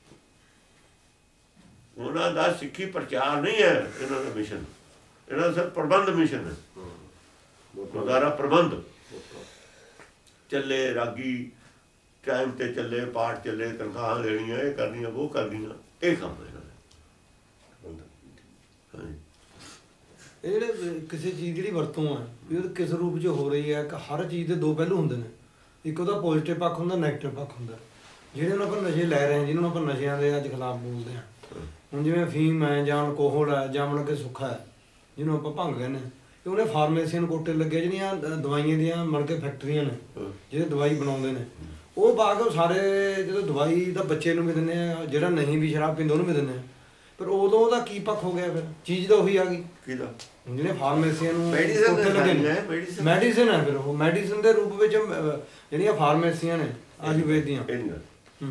ਉਹਨਾਂ ਦਾ ਸਿੱਖੀ ਪ੍ਰਚਾਰ ਨਹੀਂ ਹੈ ਇਹਨਾਂ ਦਾ ਮਿਸ਼ਨ, ਇਹਨਾਂ ਦਾ ਸਿਰਫ ਪ੍ਰਬੰਧ ਮਿਸ਼ਨ ਹੈ। ਗੁਰਦੁਆਰਾ ਪ੍ਰਬੰਧ ਚੱਲੇ, ਰਾਗੀ ਟਾਈਮ ਤੇ ਚੱਲੇ, ਪਾਠ ਚੱਲੇ, ਤਨਖਾਹਾਂ ਲੈਣੀਆਂ, ਇਹ ਕਰਨੀਆਂ, ਉਹ ਕਰਨੀਆਂ, ਇਹ ਕੰਮ ਹੈ ਇਹਨਾਂ ਦਾ। ਹਾਂਜੀ, ਇਹ ਜਿਹੜੇ ਕਿਸੇ ਚੀਜ਼ ਦੀ ਜਿਹੜੀ ਵਰਤੋਂ ਹੈ ਵੀ ਉਹ ਕਿਸ ਰੂਪ 'ਚ ਹੋ ਰਹੀ ਹੈ। ਹਰ ਚੀਜ਼ ਦੇ ਦੋ ਪਹਿਲੂ ਹੁੰਦੇ ਨੇ। ਇੱਕ ਉਹਦਾ ਪੋਜ਼ਿਟਿਵ ਪੱਖ ਹੁੰਦਾ, ਨੈਗੇਟਿਵ ਪੱਖ ਹੁੰਦਾ। ਜਿਹੜੇ ਨੂੰ ਆਪਾਂ ਨਸ਼ੇ ਲੈ ਰਹੇ ਹਾਂ, ਜਿਹਨਾਂ ਨੂੰ ਆਪਾਂ ਨਸ਼ਿਆਂ ਦੇ ਅੱਜ ਖਿਲਾਫ ਬੋਲਦੇ ਹਾਂ, ਹੁਣ ਜਿਵੇਂ ਅਫੀਮ ਹੈ ਜਾਂ ਅਲਕੋਹਲ ਹੈ ਜਾਂ ਮਤਲਬ ਕਿ ਸੁੱਖਾ ਹੈ ਜਿਹਨੂੰ ਆਪਾਂ ਭੰਗ ਕਹਿੰਦੇ ਹਾਂ, ਤੇ ਉਹਨੇ ਫਾਰਮੇਸੀਆਂ ਨੂੰ ਕੋਟੇ ਲੱਗੇ ਜਿਹੜੀਆਂ ਦ- ਦਵਾਈਆਂ ਦੀਆਂ ਮਤਲਬ ਕਿ ਫੈਕਟਰੀਆਂ ਨੇ ਜਿਹੜੇ ਦਵਾਈ ਬਣਾਉਂਦੇ ਨੇ, ਉਹ ਪਾ ਕੇ ਸਾਰੇ ਜਦੋਂ ਦਵਾਈ ਤਾਂ ਬੱਚੇ ਨੂੰ ਵੀ ਦਿੰਦੇ ਆ, ਜਿਹੜਾ ਨਹੀਂ ਵੀ ਸ਼ਰਾਬ ਪੀਂਦਾ ਉਹਨੂੰ ਵੀ ਦਿੰਦੇ ਆ, ਪਰ ਉਦੋਂ ਉਹਦਾ ਕੀ ਪੱਖ ਹੋ ਗਿਆ? ਫਿਰ ਚੀਜ਼ ਤਾਂ ਉਹੀ ਆ ਗਈ। ਕਿਹਦਾ? ਹੁਣ ਜਿਹੜੇ ਫਾਰਮੇਸੀਆਂ ਨੂੰ Medicine ਕੋਟੇ ਲੱਗੇ ਨੇ, ਹੈ, medicine। ਮੈਡੀਸਿਨ ਹੈ, ਫਿਰ ਉਹ ਮੈਡੀਸਿਨ ਦੇ ਰੂਪ ਵਿੱਚ ਅਹ, ਜਿਹੜੀਆਂ ਫਾਰਮੇਸੀਆਂ ਨੇ ਆਯੁਰਵੇਦ ਦੀਆਂ। ਇਹ ਨਹੀਂ ਗੱਲ। ਹੂੰ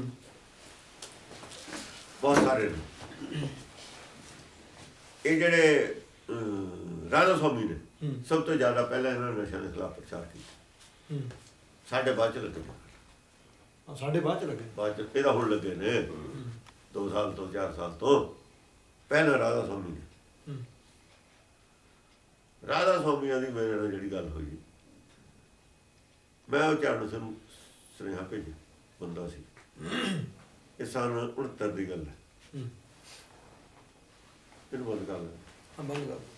ਬਹੁਤ ਸਾਰੇ ਨੇ ਇਹ ਜਿਹੜੇ ਅਹ, ਰਾਧਾ ਸਵਾਮੀ ਨੇ ਹੂੰ। ਸਭ ਤੋਂ ਜ਼ਿਆਦਾ ਪਹਿਲਾਂ ਇਹਨਾਂ ਨੇ ਨਸ਼ਿਆਂ ਦੇ ਖਿਲਾਫ ਪ੍ਰਚਾਰ ਕੀਤਾ। ਹੂੰ ਸਾਡੇ ਬਾਅਦ ਚ ਲੱਗੇ, ਆਹ ਸਾਡੇ ਬਾਅਦ ਚ ਲੱਗੇ। ਬਾਅਦ ਚ ਇਹਦਾ ਹੁਣ ਲੱਗੇ ਨੇ ਦੋ ਸਾਲ ਤੋਂ ਚਾਰ ਸਾਲ ਤੋਂ। ਪਹਿਲਾਂ ਰਾਧਾ ਸਵਾਮੀ ਨੇ। ਹੂੰ ਰਾਧਾ ਸਵਾਮੀਆਂ ਦੀ ਮੇਰੇ ਨਾਲ ਜਿਹੜੀ ਗੱਲ ਹੋਈ, ਮੈਂ ਉਹ ਚਰਨ ਸਿੰਘ ਨੂੰ ਸੁਨੇਹਾ ਭੇਜਿਆ, ਬੰਦਾ ਸੀ, ਇਹ ਸਨ ਉਣੱਤਰ ਦੀ ਗੱਲ ਹੈ। ਹੂੰ ਇਹਨੂੰ ਬੰਦ ਕਰ ਲੈ। ਆ ਬੰਦ ਕਰ।